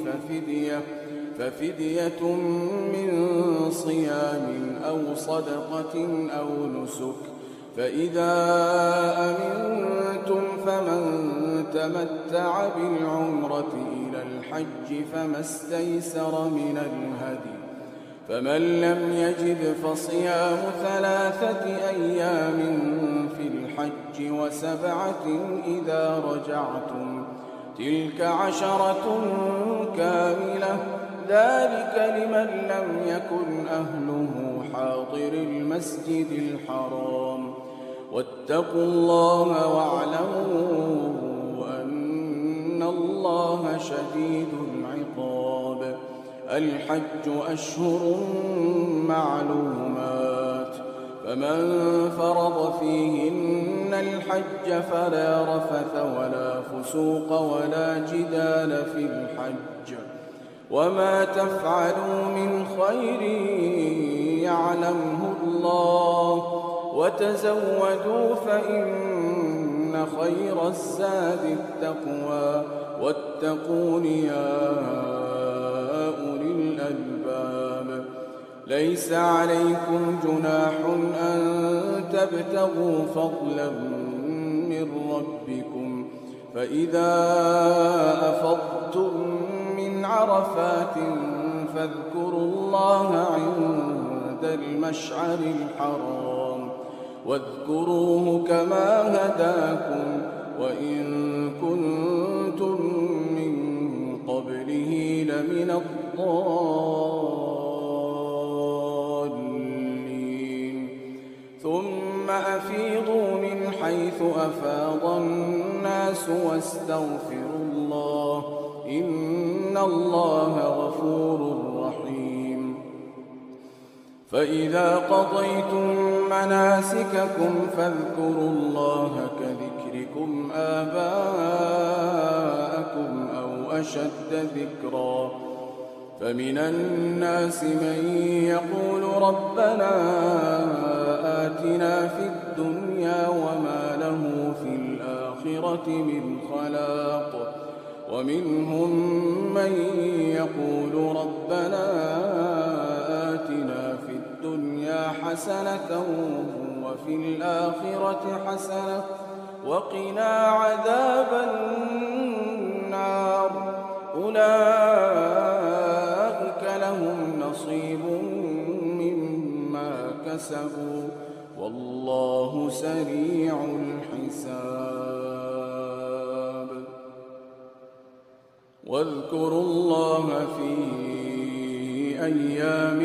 ففدية من صيام أو صدقة أو نسك فإذا أمنتم فمن تمتع بالعمرة إلى الحج فما استيسر من الهدي فمن لم يجد فصيام 3 أيام في الحج و7 إذا رجعتم تلك 10 كاملة ذلك لمن لم يكن أهله حاضر المسجد الحرام. واتقوا الله واعلموا أن الله شديد العقاب. الحج أشهر معلومات، فمن فرض فيهن الحج فلا رفث ولا فسوق ولا جدال في الحج. وما تفعلوا من خير يعلمه الله، وتزودوا فإن خير الزاد التقوى، واتقون يا أولي الألباب. ليس عليكم جناح أن تبتغوا فضلا من ربكم، فإذا أفضتم من عرفات فاذكروا الله عند المشعر الحرام، واذكروه كما هداكم وإن كنتم من قبله لمن الضالين. ثم أفيضوا من حيث أفاض الناس واستغفروا الله، إن الله غفور رحيم. فإذا قضيتم مناسككم فاذكروا الله كذكركم آباءكم أو أشد ذكرا. فمن الناس من يقول ربنا آتنا في الدنيا وما له في الآخرة من خلاق، ومنهم من يقول ربنا آتنا في الدنيا حسنة وفي الآخرة حسنة وقنا عذاب النار. أولئك لهم نصيب مما كسبوا والله سريع الحساب. واذكروا الله في أيام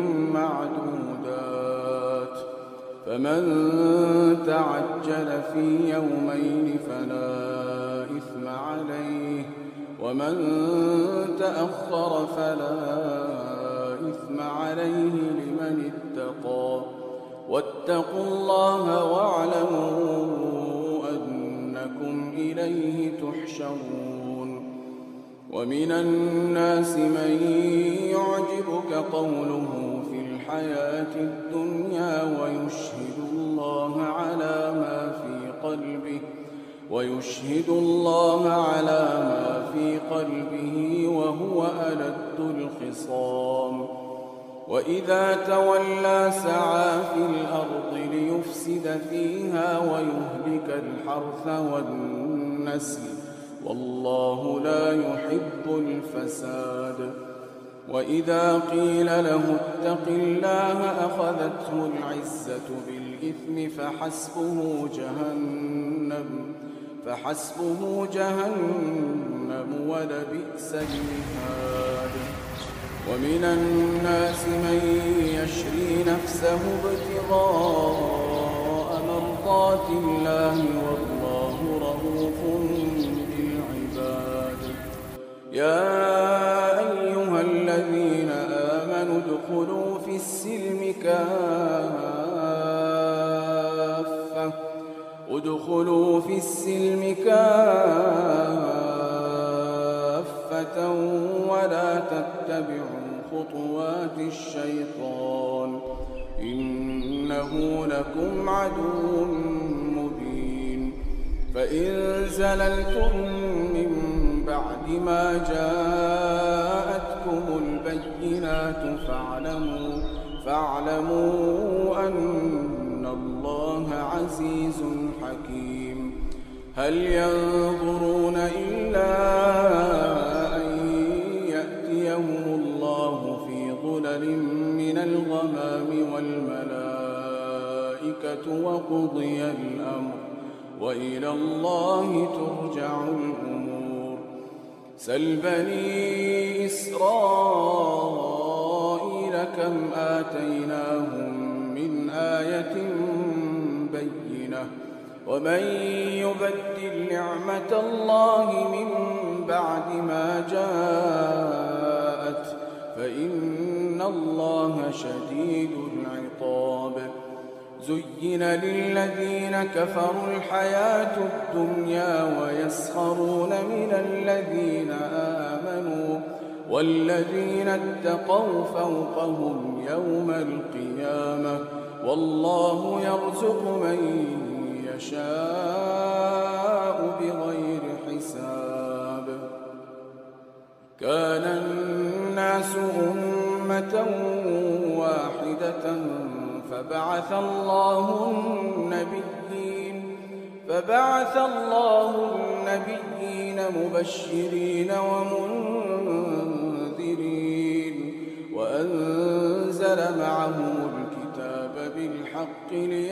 معدودات، فمن تعجل في يومين فلا إثم عليه، ومن تأخر فلا إثم عليه لمن اتقى. واتقوا الله واعلموا أنكم إليه تحشرون. ومن الناس من يعجبك قوله في الحياة الدنيا ويشهد الله على ما في قلبه وهو ألد الخصام. وإذا تولى سعى في الأرض ليفسد فيها ويهلك الحرث والنسل، والله لا يحب الفساد. وإذا قيل له اتق الله أخذته العزة بالإثم فحسبه جهنم ولبئس المهاد. ومن الناس من يشري نفسه ابتغاء مرضات الله والله رؤوف بالعباد. يا أيها الذين آمنوا ادخلوا في السلم كافة ولا تتبعوا خطوات الشيطان، إنه لكم عدو مبين. فإن زللتم من بعد ما جاءتكم البينات فاعلموا أن الله عزيز حكيم. هل ينظرون إلا أن يأتيهم الله في ظلل من الغمام والملائكة وقضي الأمر وإلى الله ترجع الأمور. سل بني إسرائيل كم آتيناهم من آية بينة ومن يبدل نعمة الله من بعد ما جاءت فإن الله شديد العقاب زين للذين كفروا الحياة الدنيا ويسخرون من الذين آمنوا والذين اتقوا فوقهم يوم القيامة والله يرزق من يشاء بغير حساب كان الناس أمة واحدة فبعث الله النبيين مبشرين ومنذرين وأنزل معهم الكتاب بالحق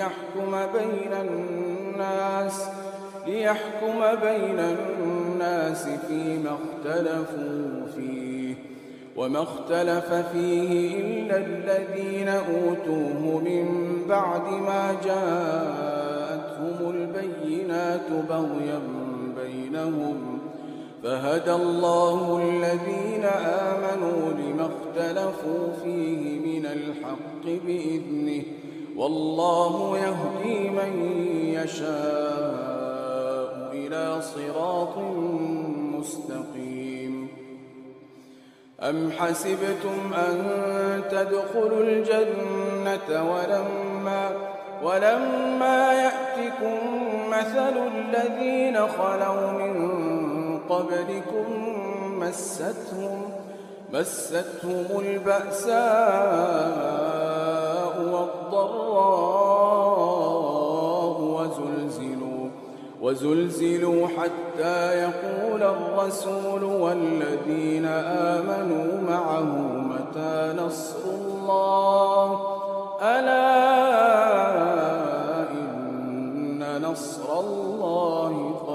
ليحكم بين الناس فيما اختلفوا فيه وما اختلف فيه إلا الذين أوتوه من بعد ما جاءتهم البينات بغيا بينهم فهدى الله الذين آمنوا لما اختلفوا فيه من الحق بإذنه والله يهدي من يشاء إلى صراط مستقيم أم حسبتم أن تدخلوا الجنة ولما يأتكم مثل الذين خلوا من قبلكم مستهم البأساء والضراء وزلزلوا حتى يقول الرسول والذين آمنوا معه متى نصر الله ألا إن نصر الله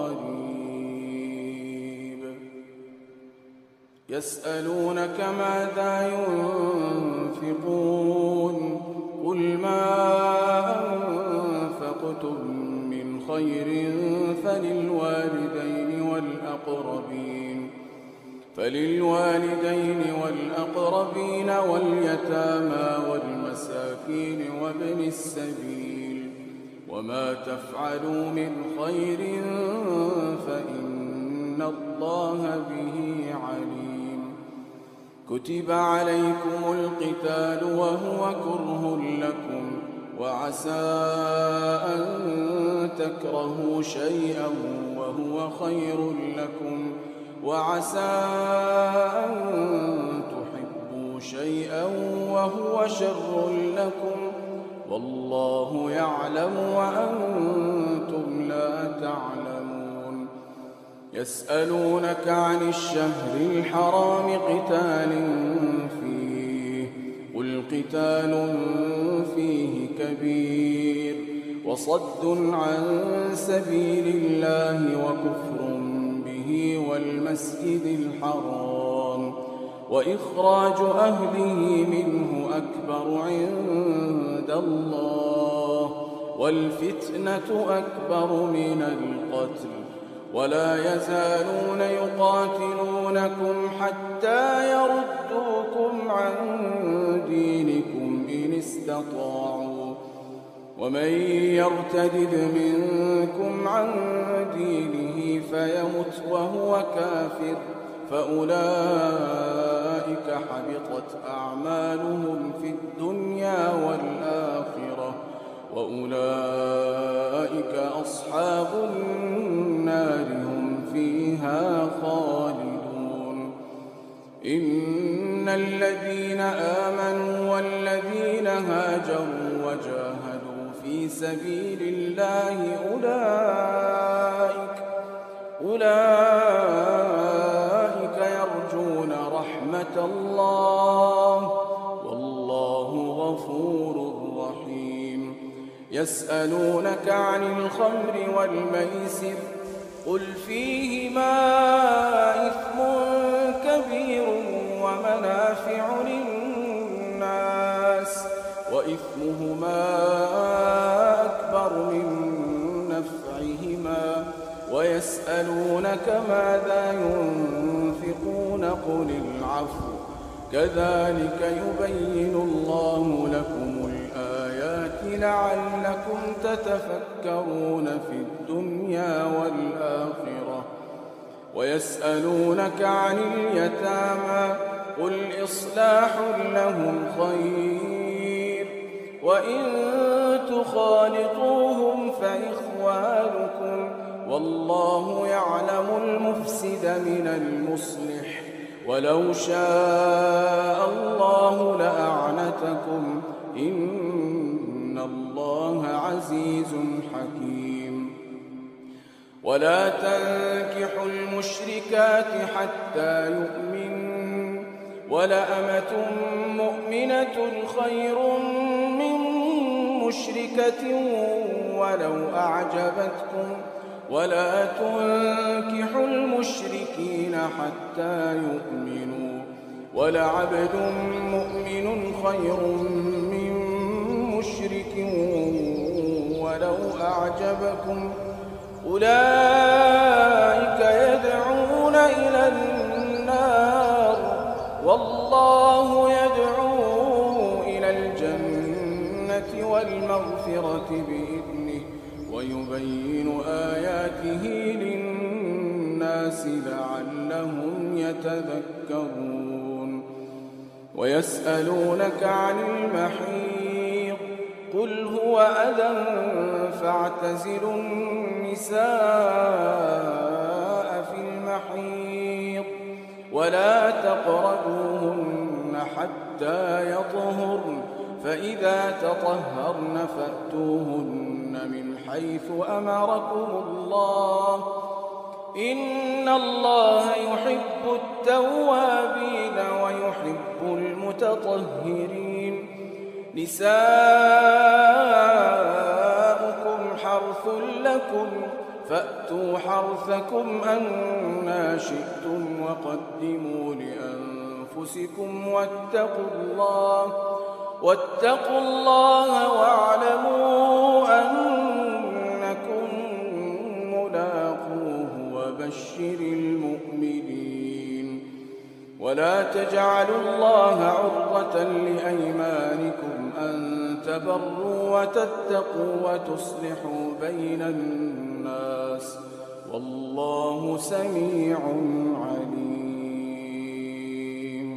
قريب يسألونك ماذا ينفقون قل ما أنفقتم من خير فللوالدين والأقربين واليتامى والمساكين وابن السبيل وما تفعلوا من خير فإن الله به عليم كتب عليكم القتال وهو كره لكم وعسى أن تكرهوا شيئا وهو خير لكم وعسى أن تحبوا شيئا وهو شر لكم والله يعلم وأنتم لا تعلمون يسألونك عن الشهر الحرام قتال فيه قل قتال فيه كبير وصد عن سبيل الله وكفر والمسجد الحرام وإخراج أهله منه أكبر عند الله والفتنة أكبر من القتل ولا يزالون يقاتلونكم حتى يردوكم عن دينكم إن استطاعوا ومن يرتد منكم عن دينه فيمت وهو كافر فأولئك حبطت أعمالهم في الدنيا والآخرة وأولئك أصحاب النار هم فيها خالدون إن الذين آمنوا والذين هاجروا وجاهدوا في سبيل الله أولئك يرجون رحمة الله والله غفور رحيم يسألونك عن الخمر والميسر قل فيهما إثم كبير وإثمهما أكبر من نفعهما ويسألونك ماذا ينفقون قل العفو كذلك يبين الله لكم الآيات لعلكم تتفكرون في الدنيا والآخرة ويسألونك عن اليتامى قل إصلاح لهم خير وإن تخالطوهم فإخوانكم والله يعلم المفسد من المصلح ولو شاء الله لأعنتكم إن الله عزيز حكيم ولا تنكحوا المشركات حتى يؤمنوا ولأمة مؤمنة خير من مشركة ولو أعجبتكم ولا تنكحوا المشركين حتى يؤمنوا ولعبد مؤمن خير من مشرك ولو أعجبكم أولئك يدعون إلى النار والله يدعو إلى الجنة والمغفرة بإذنه ويبين آياته للناس لعلهم يتذكرون ويسألونك عن المحيض قل هو أذى فاعتزلوا النساء في المحيض ولا تقربوهن حتى يطهرن فإذا تطهرن فأتوهن من حيث أمركم الله إن الله يحب التوابين ويحب المتطهرين نساؤكم حرث لكم فأتوا حرثكم أنى شئتم وقدموا لأنفسكم واتقوا الله واعلموا أنكم ملاقوه وبشر المؤمنين ولا تجعلوا الله عرضة لأيمانكم أن تبروا وتتقوا وتصلحوا بين الناس والله سميع عليم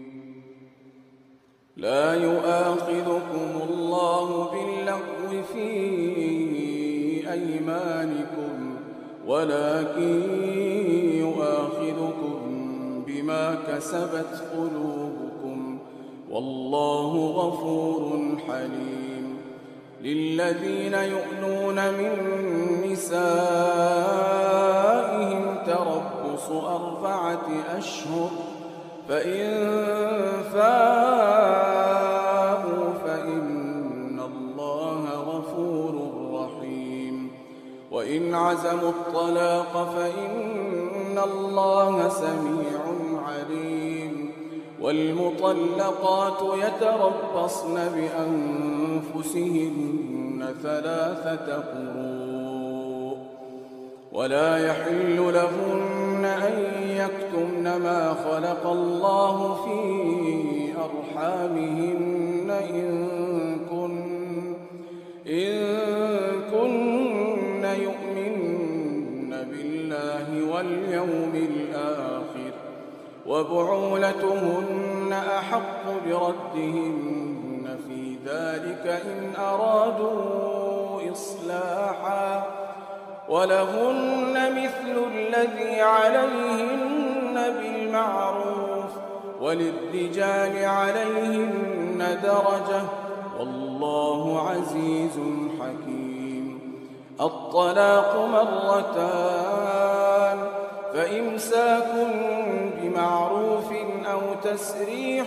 لا يؤاخذكم الله باللغو في أيمانكم ولكن يؤاخذكم بما كسبت قلوبكم والله غفور حليم للذين يؤلون من نسائهم تربص 4 أشهر فإن فاءوا فإن الله غفور رحيم وإن عزموا الطلاق فإن الله سميع عليم والمطلقات يتربصن بأنفسهن 3 قروء ولا يحل لهن أن يكتمن ما خلق الله في أرحامهن إن كن يؤمن بالله واليوم الآخر وبعولتهن أحق بردهن في ذلك إن أرادوا إصلاحا ولهن مثل الذي عليهن بالمعروف وللرجال عليهن درجة والله عزيز حكيم الطلاق 2 فإمساك بمعروف أو تسريح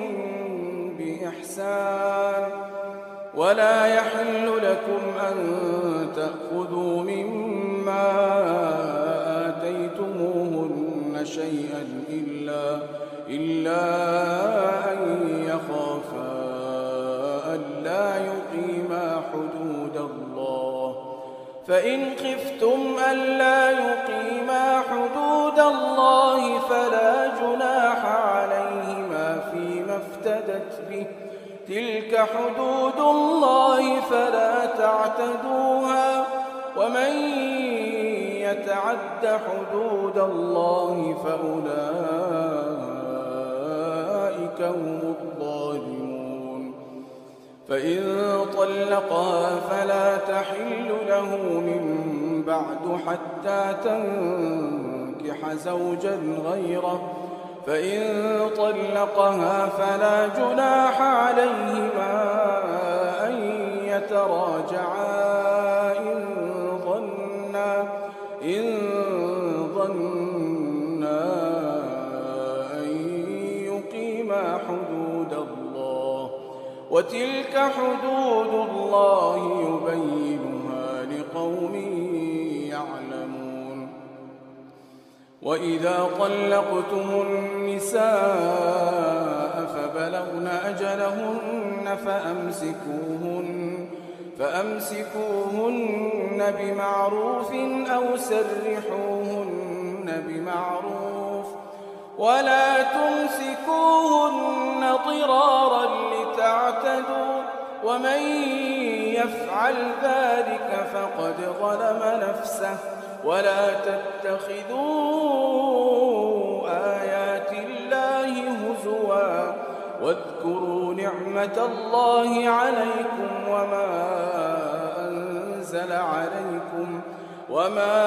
بإحسان ولا يحل لكم أن تأخذوا مما آتيتموهن شيئا إلا أن يخافا ألا فإن خفتم ألا يقيما حدود الله فلا جناح عليهما فيما افتدت به، تلك حدود الله فلا تعتدوها، ومن يتعد حدود الله فأولئك هم الظالمون. فإن طلقها فلا تحل له من بعد حتى تنكح زوجا غيره، فإن طلقها فلا جناح عليهما أن يتراجعا إن ظنا أن يقيما حدود الله، وتلك حدود الله يبينها لقوم يعلمون. وإذا طلقتم النساء فبلغن أجلهن فأمسكوهن بمعروف أو سرحوهن بمعروف، ولا تمسكوهن ضرارا لتعتدوا، ومن يفعل ذلك فقد ظلم نفسه. ولا تتخذوا آيات الله هزوا، واذكروا نعمة الله عليكم وما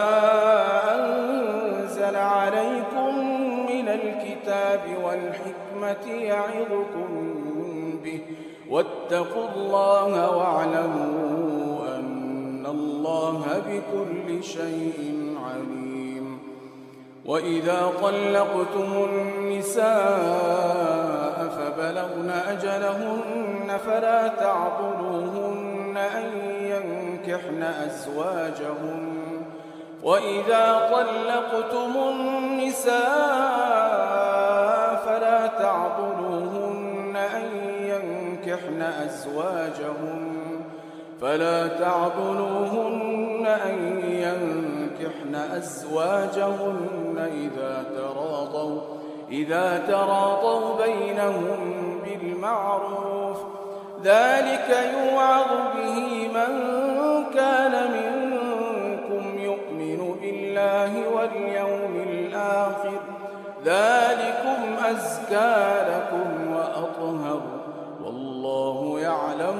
أنزل عليكم من الكتاب والحكمة يعظكم به، واتقوا الله واعلموا أن الله بكل شيء عليم. وإذا طلقتم النساء فبلغن أجلهن فلا تعضلوهن أن ينكحن أزواجهن، وإذا طلقتم النساء فلا تعضلوهن أن ينكحن أزواجهن إذا تراضوا بينهم بالمعروف، ذلك يوعظ به من كان منكم يؤمن بالله واليوم الآخر، ذلكم أزكى لكم وأطهر، والله يعلم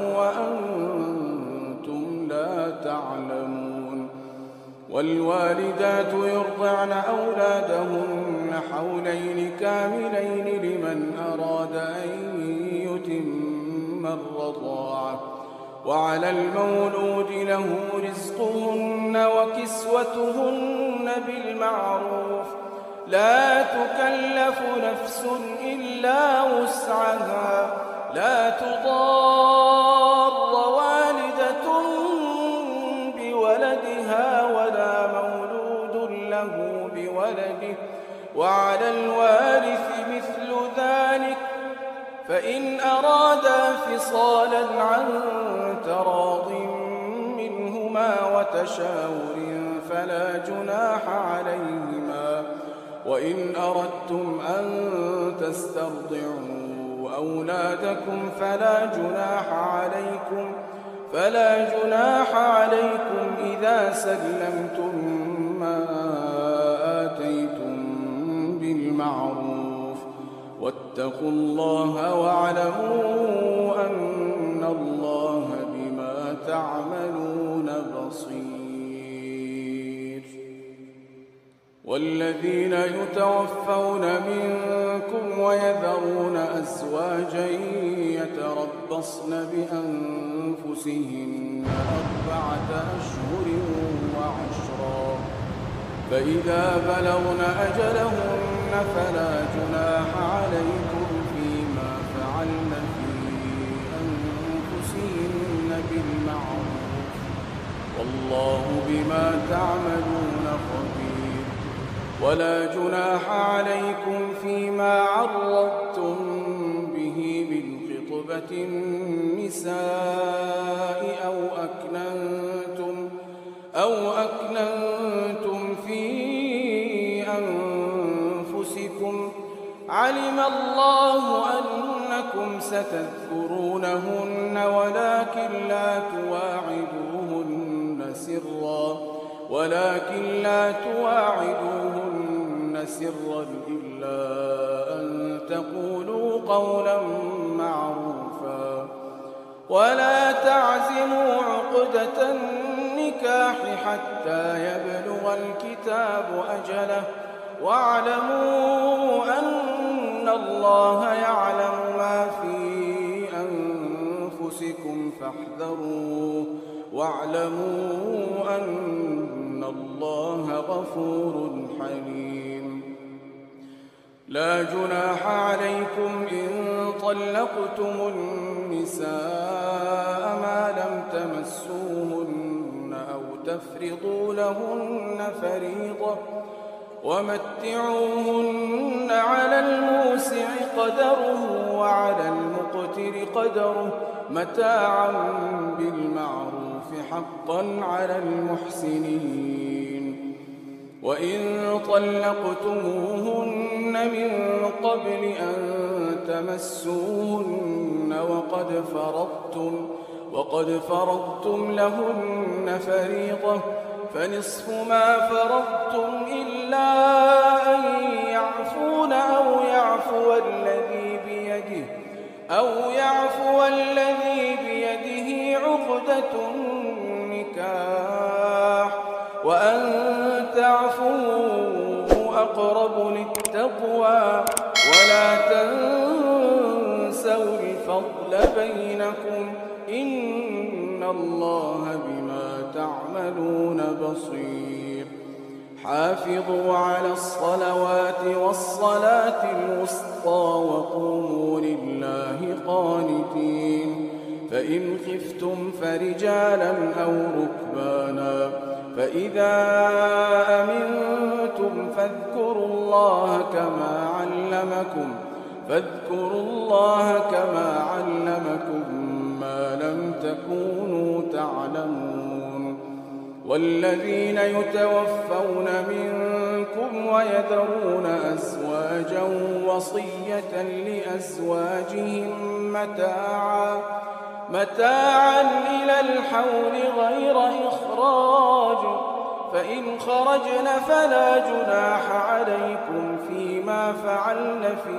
وأنتم لا تعلمون. والوالدات يرضعن أولادهن حولين كاملين لمن أراد أن يتم الرضاعة، وعلى المولود له رزقهن وكسوتهن بالمعروف، لا تكلف نفس إلا وسعها، لا تضار والدة بولدها ولا مولود له بولده، وعلى الوارث مثل ذلك، فإن أرادا فصالا عن تراض منهما وتشاور فلا جناح عليهما. وإن أردتم أن تسترضعوا أولادكم فلا جناح عليكم إذا سلمتم ما آتيتم بالمعروف، واتقوا الله واعلموا أن الله بما تعملون بصير. والذين يتوفون منكم ويذرون أزواجا يتربصن بأنفسهن 4 أشهر وعشرا، فإذا بلغن أجلهن فلا جناح عليكم فيما فعلن في أنفسهن بالمعروف، والله بما تعملون خبير. ولا جناح عليكم فيما عرضتم به من خطبة النساء أو أكننتم في أنفسكم علم الله أنكم ستذكرونهن ولكن لا تواعدوهن سرا إلا أن تقولوا قولا معروفا ولا تعزموا عقدة النكاح حتى يبلغ الكتاب أجله واعلموا أن الله يعلم ما في أنفسكم فاحذروه واعلموا أن الله غفور حليم. لا جناح عليكم إن طلقتم النساء ما لم تمسوهن أو تفرضوا لهن فريضة ومتعوهن على الموسع قدره وعلى المقتر قدره متاعا بالمعروف حقا على المحسنين. وإن طلقتموهن من قبل أن تمسوهن وقد فرضتم لهن فريضة فنصف ما فرضتم إلا أن يعفون أو يعفو الذي بيده عقدة النكاح وأن تعفوا أقرب للتقوى ولا تنسوا الفضل بينكم إن الله بما تعملون بصير. حافظوا على الصلوات والصلاة الوسطى وقوموا لله قانتين. فإن خفتم فرجالا أو ركبانا فإذا أمنتم فاذكروا الله كما علمكم ما لم تكونوا تعلمون. والذين يتوفون منكم ويذرون أزواجا وصية لأزواجهم متاعا إلى الحول غير إخراج فإن خرجن فلا جناح عليكم فيما فعلن في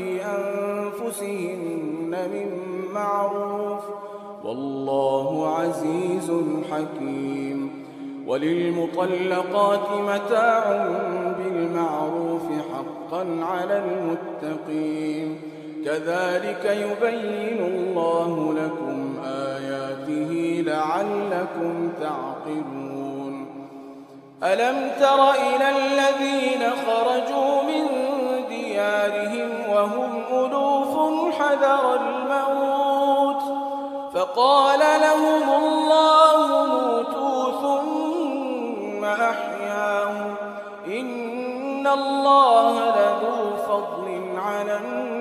أنفسهن من معروف والله عزيز حكيم. وللمطلقات متاع بالمعروف حقا على المتقين. كذلك يبين الله لكم آياته لعلكم تعقلون. ألم تر إلى الذين خرجوا من ديارهم وهم ألوف حذر الموت فقال لهم الله موتوا ثم أحياهم إن الله لذو فضل على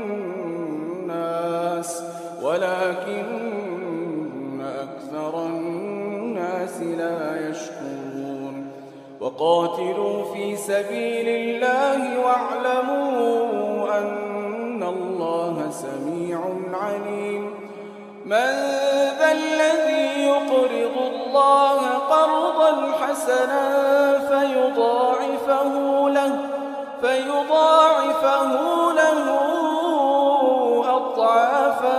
الناس ولكن أكثر الناس لا يشكرون. وقاتلوا في سبيل الله واعلموا أن الله سميع عليم. من ذا الذي يقرض الله قرضا حسنا فيضاعفه له أضعافا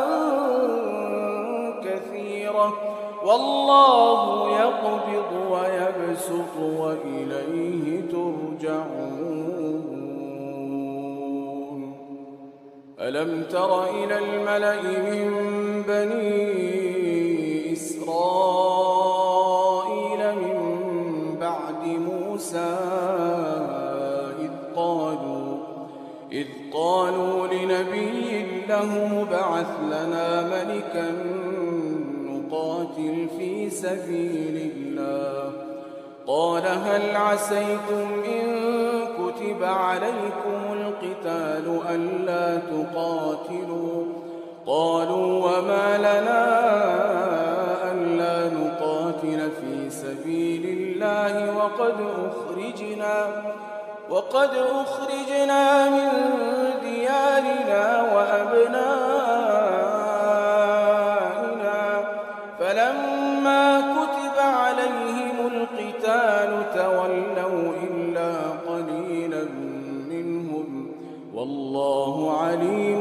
كثيرة والله يقبض ويبسط وإليه ترجعون. ألم تر إلى الملأ من بني إسرائيل من بعد موسى إذ قالوا لنبي له ابعث لنا ملكا نقاتل في سبيل الله قال هل عسيتم إن كتب عليكم القتال ألا تقاتلوا قالوا وما لنا ألا نقاتل في سبيل الله وقد أخرجنا من ديارنا وأبنائنا فلما كتب عليهم القتال تولوا إلا قليلا منهم والله عليم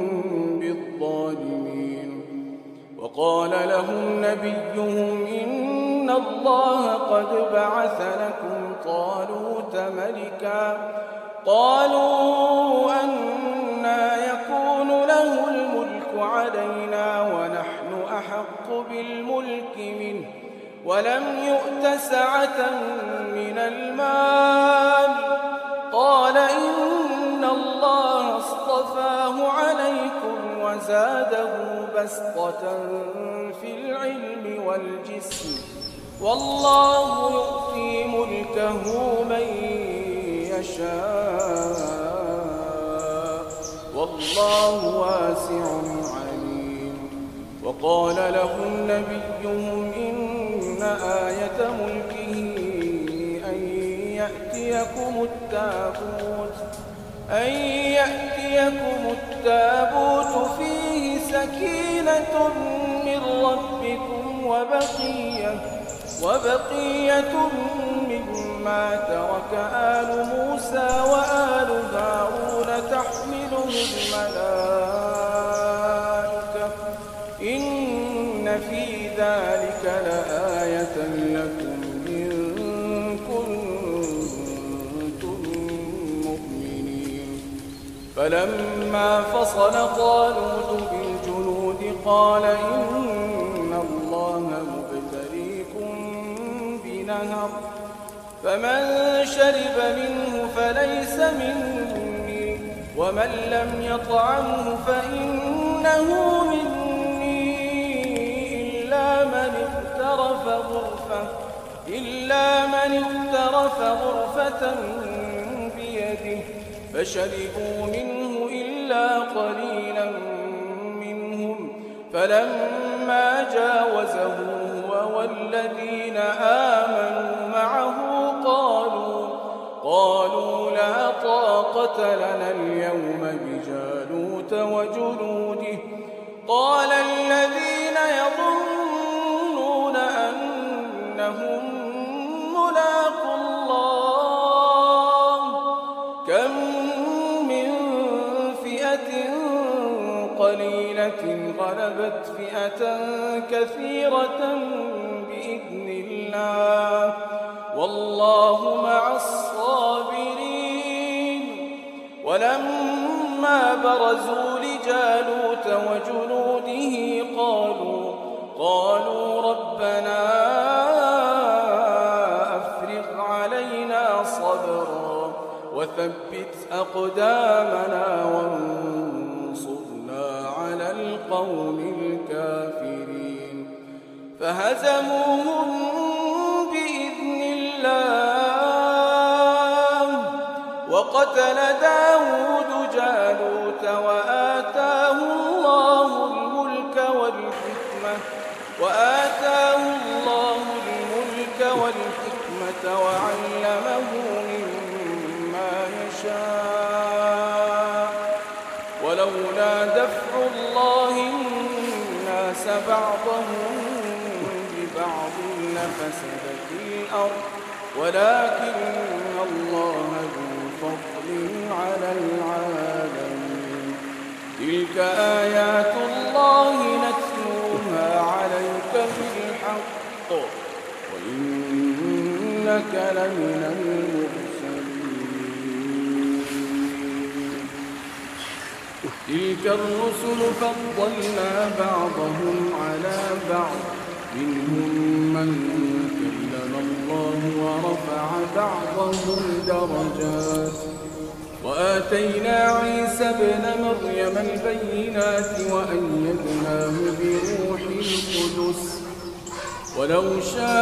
بالظالمين. وقال لهم نبيهم إن الله قد بعث لكم طالوت ملكا قالوا أنى يكون له الملك علينا ونحن أحق بالملك منه ولم يؤت سعة من المال قال إن الله اصطفاه عليكم وزاده بسطة في العلم والجسم والله يؤتي ملكه من يشاء والله واسع عليم. وقال لهم نبيهم إن آية ملكه أن يأتيكم التابوت فيه سكينة من ربكم وبقية مما ترك آل موسى وآل هارون تحمله الملائكة إن في ذلك لآية لكم إن كنتم مؤمنين. فلما فصل طالوت بالجنود قال إن الله مبتليكم بنهر فمن شرب منه فليس مني ومن لم يطعمه فإنه مني إلا من اغترف غرفة بيده فشربوا منه إلا قليلا منهم فلما جاوزه هو والذين آمنوا معه قالوا لا طاقة لنا اليوم بجالوت وجنوده قال الذين يظنون أنهم ملاقو الله كم من فئة قليلة غلبت فئة كثيرة بإذن الله والله مع الصابرين. ولما برزوا لجالوت وجنوده قالوا ربنا أفرغ علينا صبرا وثبت أقدامنا وانصرنا على القوم الكافرين. فهزموهم بإذن الله وقتل داود جالوت وآتاه الله الملك والحكمة وعلمه مما يشاء ولولا دفع الله الناس بعضهم ببعض لفسدت الأرض ولكن الله ذو فضل على العالمين. تلك آيات الله نتلوها عليك بالحق وإنك لمن المرسلين. تلك الرسل فضلنا بعضهم على بعض منهم من كلم الله ورفع بعضهم درجات وآتينا عيسى ابن مريم البينات وأيدناه بروح القدس ولو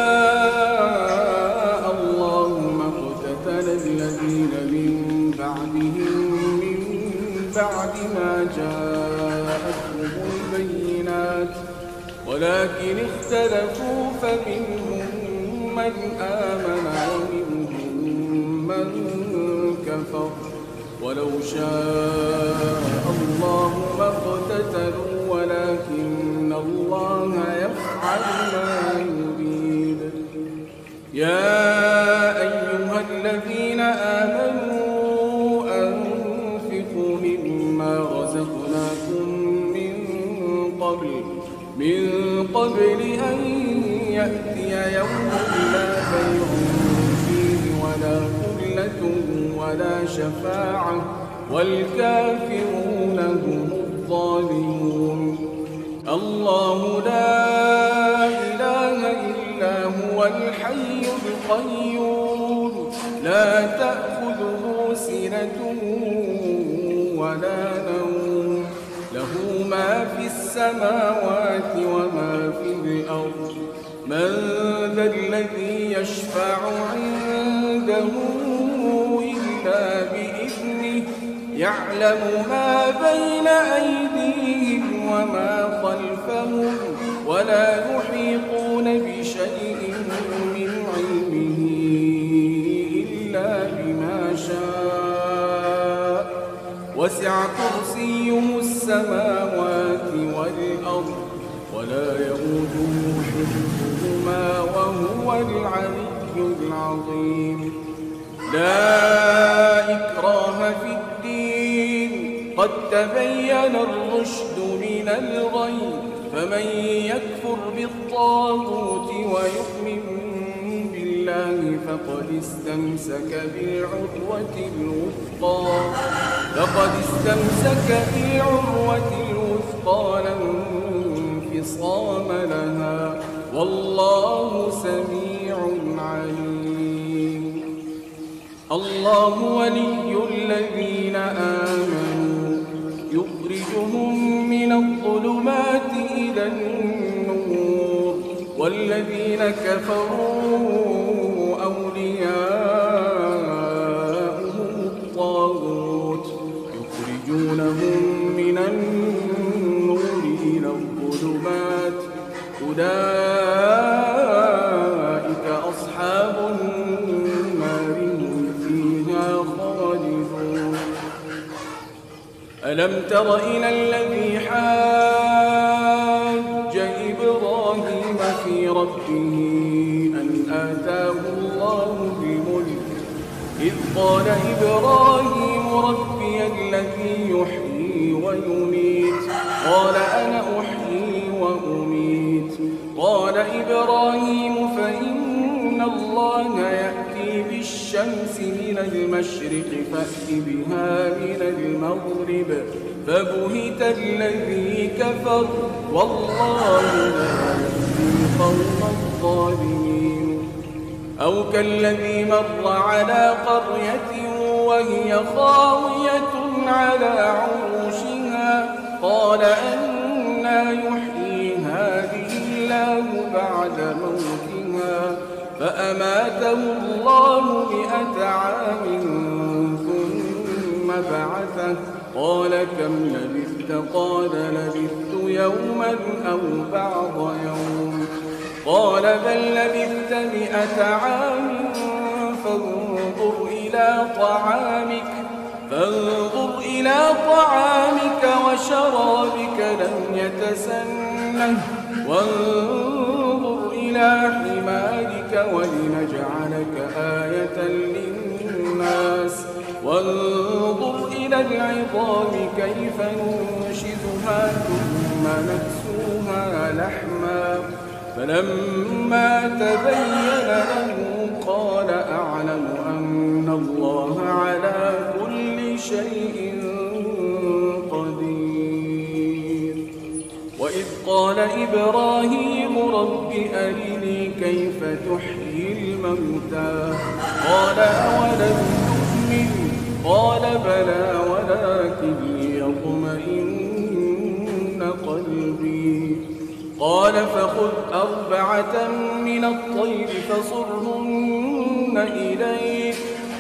شاء الله ما اقتتل الذين من بعدهم من بعد ما جاءتهم البينات ولكن اختلفوا فمنهم من آمن ومنهم من كفر ولو شاء الله ما اقتتلوا ولكن الله يفعل ما يريد. يا أيها الذين آمنوا أنفقوا مما رزقناكم من قبل أن يأتي يوم لا بيع فيه ولا خلة ولا شفاعة والكافرون هم الظالمون. الله لا إله إلا هو الحي القيوم لا تأخذه سنة ولا نوم له ما في السماوات وما في الأرض. من ذا الذي يشفع عنده إلا بإذنه يعلم ما بين أيديهم وما خلفهم ولا يحيطون بشيء من علمه إلا بما شاء وسع كرسيه السماوات والأرض ولا يئوده حفظهما وهو العلي العظيم. لا إكراه في الدين قد تبين الرشد من الغي فمن يكفر بالطاغوت ويؤمن بالله فقد استمسك بالعروة الوثقى لا انفصام لها والله سميع عليم. الله ولي الذين آمنوا يخرجهم من الظلمات إلى النور والذين كفروا أولياؤهم الطاغوت يخرجونهم من النور إلى الظلمات أولئك أصحاب النار هم فيها خالدون. ألم تر إلى الذي حاج إبراهيم في ربه أن آتاه الله الملك إذ قال إبراهيم ربي الذي يحيي ويميت قال أنا أحيي وأميت قال إبراهيم فإن الله يأتي بالشمس من المشرق فأت بها من المغرب فبهت الذي كفر والله لا يهدي القوم الظالمين. أو كالذي مر على قرية وهي خاوية على عروشها قال أنى يحيي هذه الله بعد موتها فأماته الله 100 عام ثم بعثه قال كم لبثت قال لبثت يوما أو بعض يوم قال بل لبثت 100 عام فانظر إلى طعامك وشرابك لم يتسنه وانظر إلى حمارك ولنجعلك آية للناس وانظر إلى العظام كيف ننشزها ثم نكسوها لحما فلما تبين له قال أعلم أن الله على كل شيء قدير. وإذ قال إبراهيم رب أرني كيف تحيي الموتى قال أولم تؤمن قال بلى ولكن ليطمئن قلبي قال فخذ 4 من الطير فصرهن إليك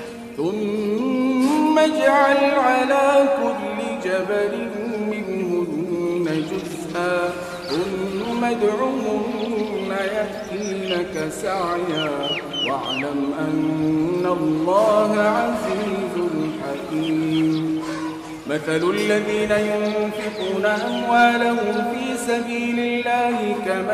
ثم اجعل على كل جبل منهن جزءا ثم ادعهن يأتينك سعيا واعلم أن الله عزيز حكيم. مثل الذين ينفقون أموالهم في سبيل الله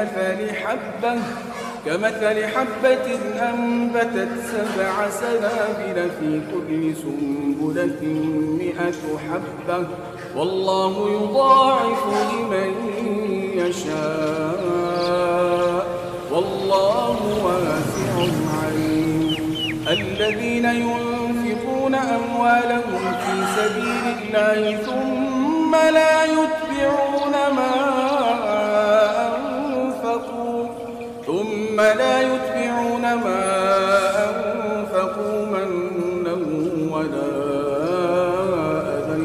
كمثل حبة أنبتت 7 سنابل في كل سنبلة 100 حبة والله يضاعف لمن يشاء والله واسع عليم. الذين ينفقون أموالهم في سبيل الله ثم لا يتبعون ما أنفقوا منا ولا أذى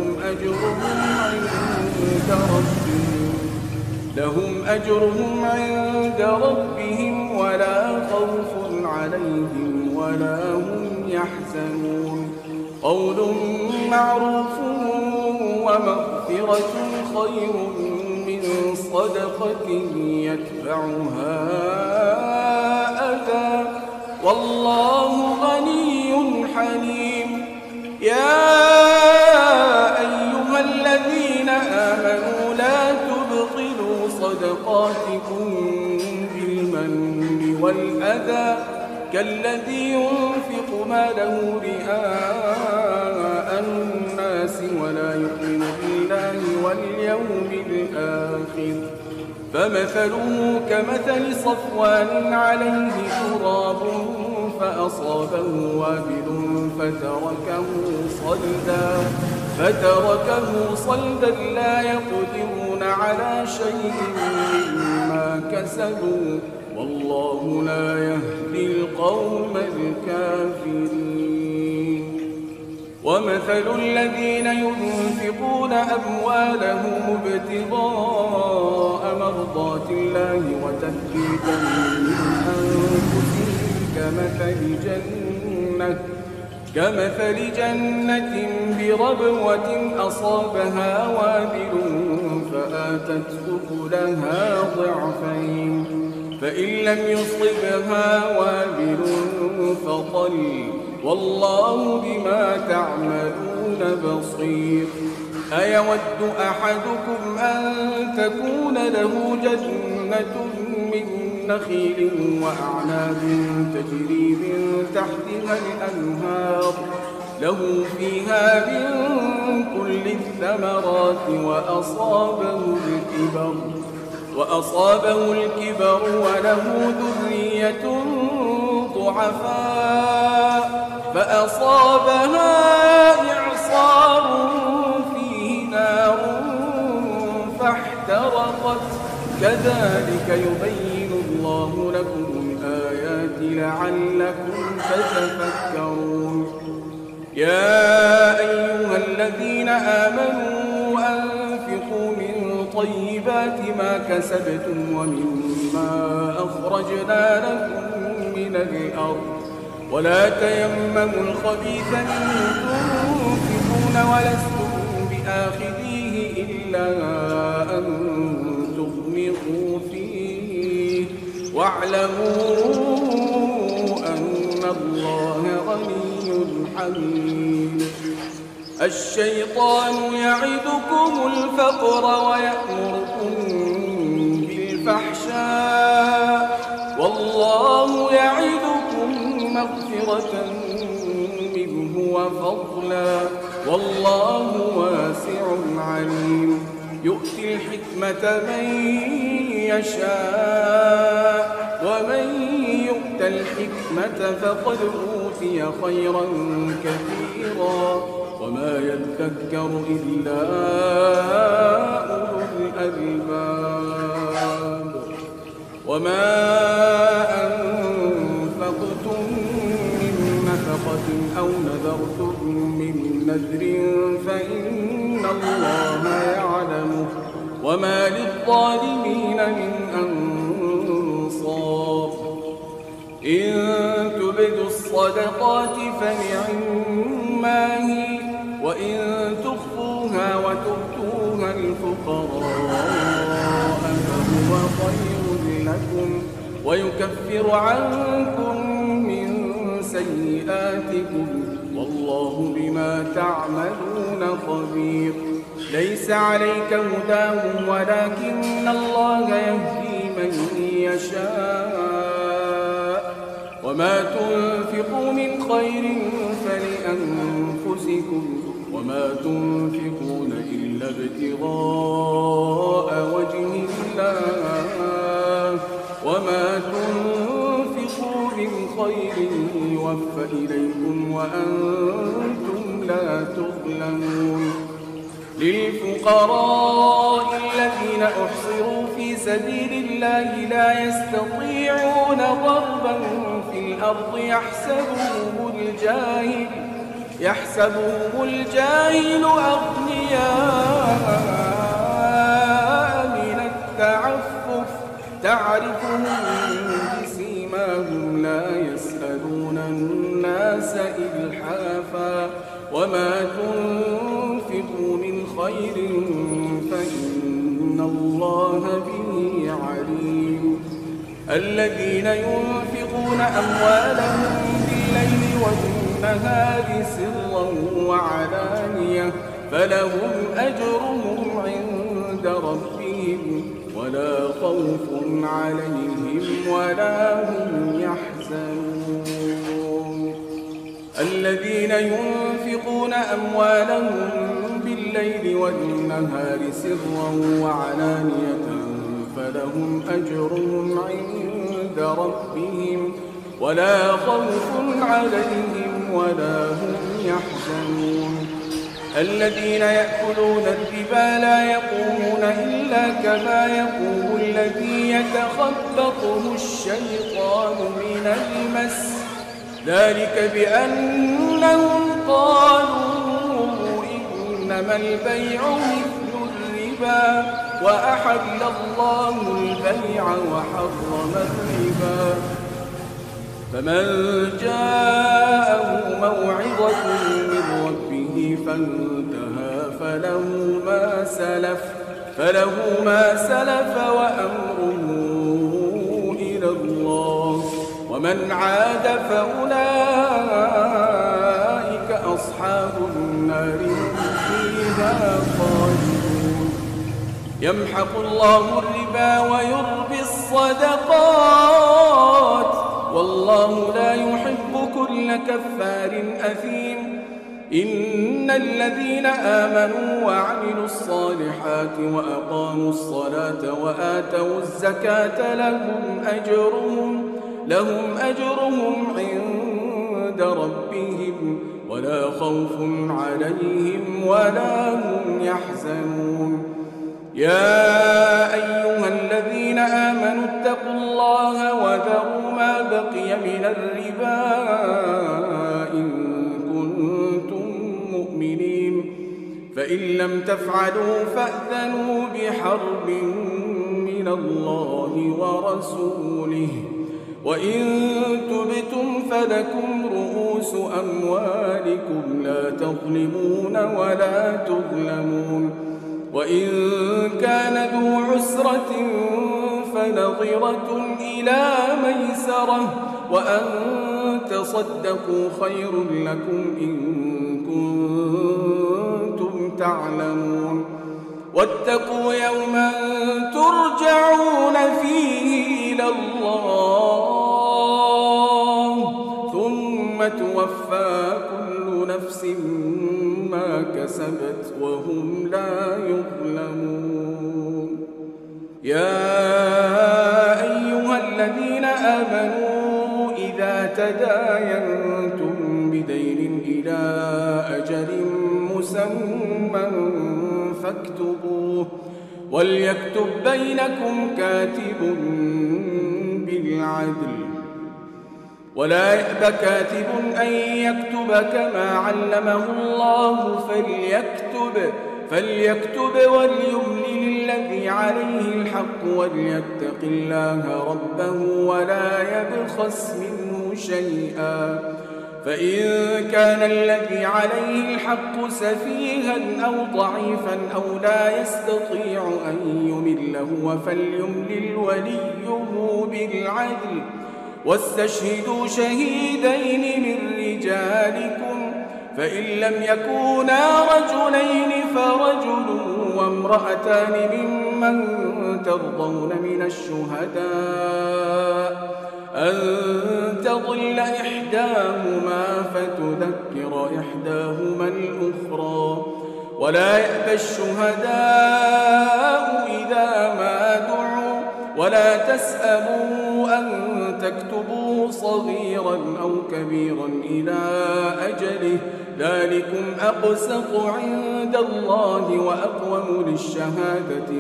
لهم أجرهم عند ربهم ولا خوف عليهم ولا هم يحزنون. قول معروف ومغفرة خير من صدقة يتبعها أذى والله غني حليم. يا أيها الذين آمنوا لا تبطلوا صدقاتكم بالمن والأذى كالذي ينفق ماله رئاء الناس ولا يؤمن بالله واليوم الآخر فمثله كمثل صفوان عليه تراب فأصابه وابل فتركه صلدا لا يقدرون على شيء مما كسبوا والله لا يهدي القوم الكافرين. ومثل الذين ينفقون أموالهم ابتغاء مرضات الله وتثبيتا من أنفسهم كمثل جنة بربوة أصابها وابل فآتت أكلها ضعفين فإن لم يصبها وابل فطل والله بما تعملون بصير. أيود أحدكم أن تكون له جنة من نخيل وأعناب تجري من تحتها الأنهار له فيها من كل الثمرات وأصابه الكبر وله ذرية ضعفاء فأصابها إعصار فيه نار فاحترقت كذلك يبين الله لكم الآيات لعلكم تتفكرون. يا أيها الذين آمنوا أنفقوا من طيبات ما كسبتم ومما أخرجنا لكم من الأرض ولا تيمموا الخبيث منه تنفقون ولستم بآخذيه إلا أن تغمضوا فيه واعلموا أن الله غني حميد. الشيطان يعدكم الفقر ويأمركم بالفحشاء والله يعدكم مغفرة منه وفضلا والله واسع عليم. يؤتي الحكمة من يشاء ومن يؤت الحكمة فقد أوتي خيرا كثيرا وما يذكر إلا أولو الألباب. وما أنفقتم من نفقة أو نذرتم من نذر فإن الله يعلمه وما للظالمين من أنصار. إن تبدوا الصدقات فنعما هي وإن تخفوها وتؤتوها الفقراء هو خير لكم ويكفر عنكم من سيئاتكم والله بما تعملون خبير. ليس عليك هداهم ولكن الله يهدي من يشاء وما تنفقوا من خير فلأنفسكم وما تنفقون إلا ابتغاء وجه الله وما تنفقوا من خير يوفى إليكم وأنتم لا تظلمون. للفقراء الذين أحصروا في سبيل الله لا يستطيعون ضربا في الأرض يحسبهم الجاهل أغنياء من التعفف تعرفهم بسيماهم لا يسألون الناس إلحافا وما تنفقوا من خير فإن الله به عليم. الذين ينفقون أموالهم بالليل والنهار سرا وعلانية فلهم أجرهم عند ربهم ولا خوف عليهم ولا هم يحزنون. الذين ينفقون أموالهم بالليل والنهار سرا وعلانية فلهم أجرهم عند ربهم ولا خوف عليهم ولا هم يحزنون. الذين يأكلون الربا لا يقومون إلا كما يقوم الذي يتخبطه الشيطان من المس ذلك بأنهم قالوا إنما البيع مثل الربا وأحل الله البيع وحرم الربا. فمن جاءه موعظة من ربه فانتهى فله ما سلف وأمره إلى الله ومن عاد فأولئك أصحاب النار فيها خالدون. يمحق الله الربا ويربي الصدقات والله لا يحب كل كفار أثيم. إن الذين آمنوا وعملوا الصالحات وأقاموا الصلاة وآتوا الزكاة لهم أجرهم عند ربهم ولا خوف عليهم ولا هم يحزنون. يا أيها الذين آمنوا اتقوا الله وذروا ما بقي من الربا إن كنتم مؤمنين فإن لم تفعلوا فأذنوا بحرب من الله ورسوله وإن تبتم فلكم رؤوس أموالكم لا تظلمون ولا تظلمون. وإن كان ذو عسرة فنظرة إلى ميسرة وأن تصدقوا خير لكم إن كنتم تعلمون. واتقوا يوما ترجعون فيه إلى الله ثم توفى كل نفس ما كسبت وهم لا يظلمون. يا أيها الذين آمنوا إذا تداينتم بدين إلى أجل مسمى فاكتبوه وليكتب بينكم كاتب بالعدل ولا يأب كاتب أن يكتب كما علمه الله فليكتب وليملل الذي عليه الحق وليتق الله ربه ولا يبخس منه شيئا فإن كان الذي عليه الحق سفيها أو ضعيفا أو لا يستطيع أن يمل هو فليملل وليه بالعدل واستشهدوا شهيدين من رجالكم فإن لم يكونا رجلين فرجل وامرأتان ممن ترضون من الشهداء أن تضل إحداهما فتذكر إحداهما الأخرى ولا يأبى الشهداء إذا ما دعوا ولا تسأموا أن تكتبوه صغيرا أو كبيرا إلى أجله ذلكم أقسط عند الله وأقوم للشهادة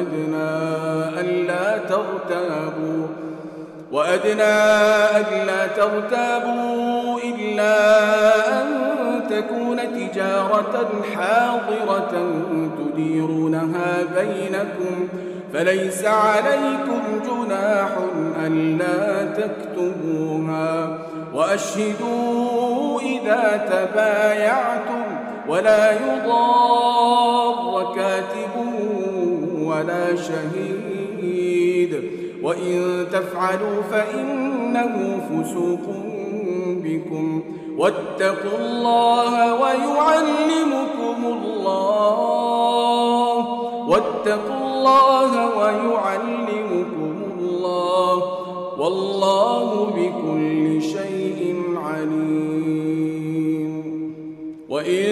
وأدنى ألا ترتابوا إلا أن تكون تجارة حاضرة تديرونها بينكم فليس عليكم جناح ألا تكتبوها وأشهدوا إذا تبايعتم ولا يضار كاتب ولا شهيد وإن تفعلوا فإنه فسوق بكم واتقوا الله ويعلمكم الله والله بكل شيء عليم وإن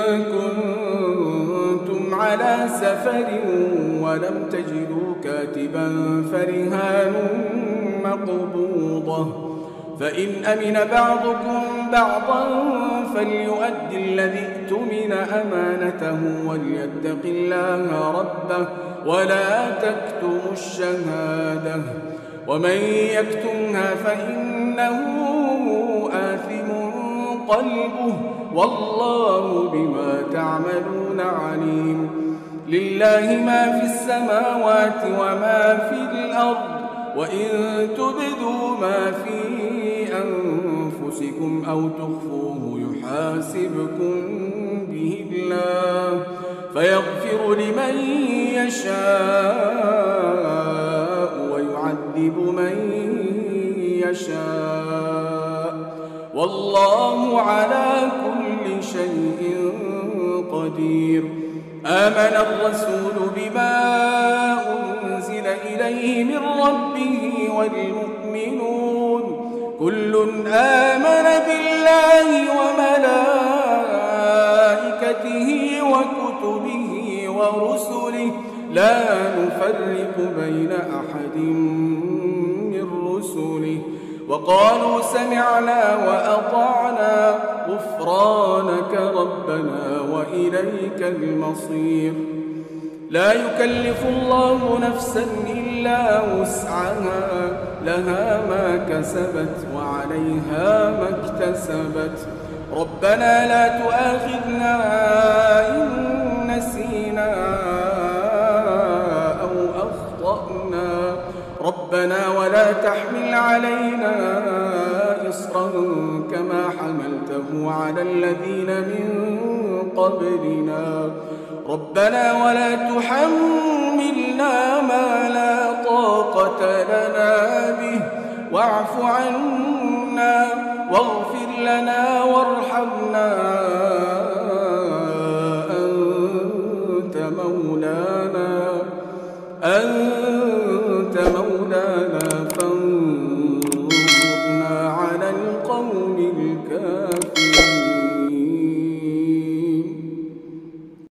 كنتم على سفر ولم تجدوا كاتبا فرهان مقبوضة فإن أمن بعضكم بعضا فليؤدي الذي اؤتمن أمانته وليتق الله ربه ولا تكتموا الشهادة ومن يكتمها فإنه آثم قلبه والله بما تعملون عليم لله ما في السماوات وما في الأرض وإن تبدوا ما في أنفسكم أو تخفوه يحاسبكم به الله فيغفر لمن يشاء ويعذب من يشاء والله على كل شيء قدير آمن الرسول بما أنزل إليه من ربه والمؤمنون كل آمن بالله وملائكته وكتبه ورسله لا نفرق بين أحد من رسله وقالوا سمعنا وأطعنا غفرانك ربنا وإليك المصير لا يكلف الله نفسا إلا وسعها لها ما كسبت وعليها ما اكتسبت ربنا لا تؤاخذنا إن نسينا أو أخطأنا ربنا ولا تحمل علينا إصرا كما حملته على الذين من قبلنا ربنا ولا تحملنا ما لا طاقة لنا به واعف عنا واغفر لنا وارحمنا أنت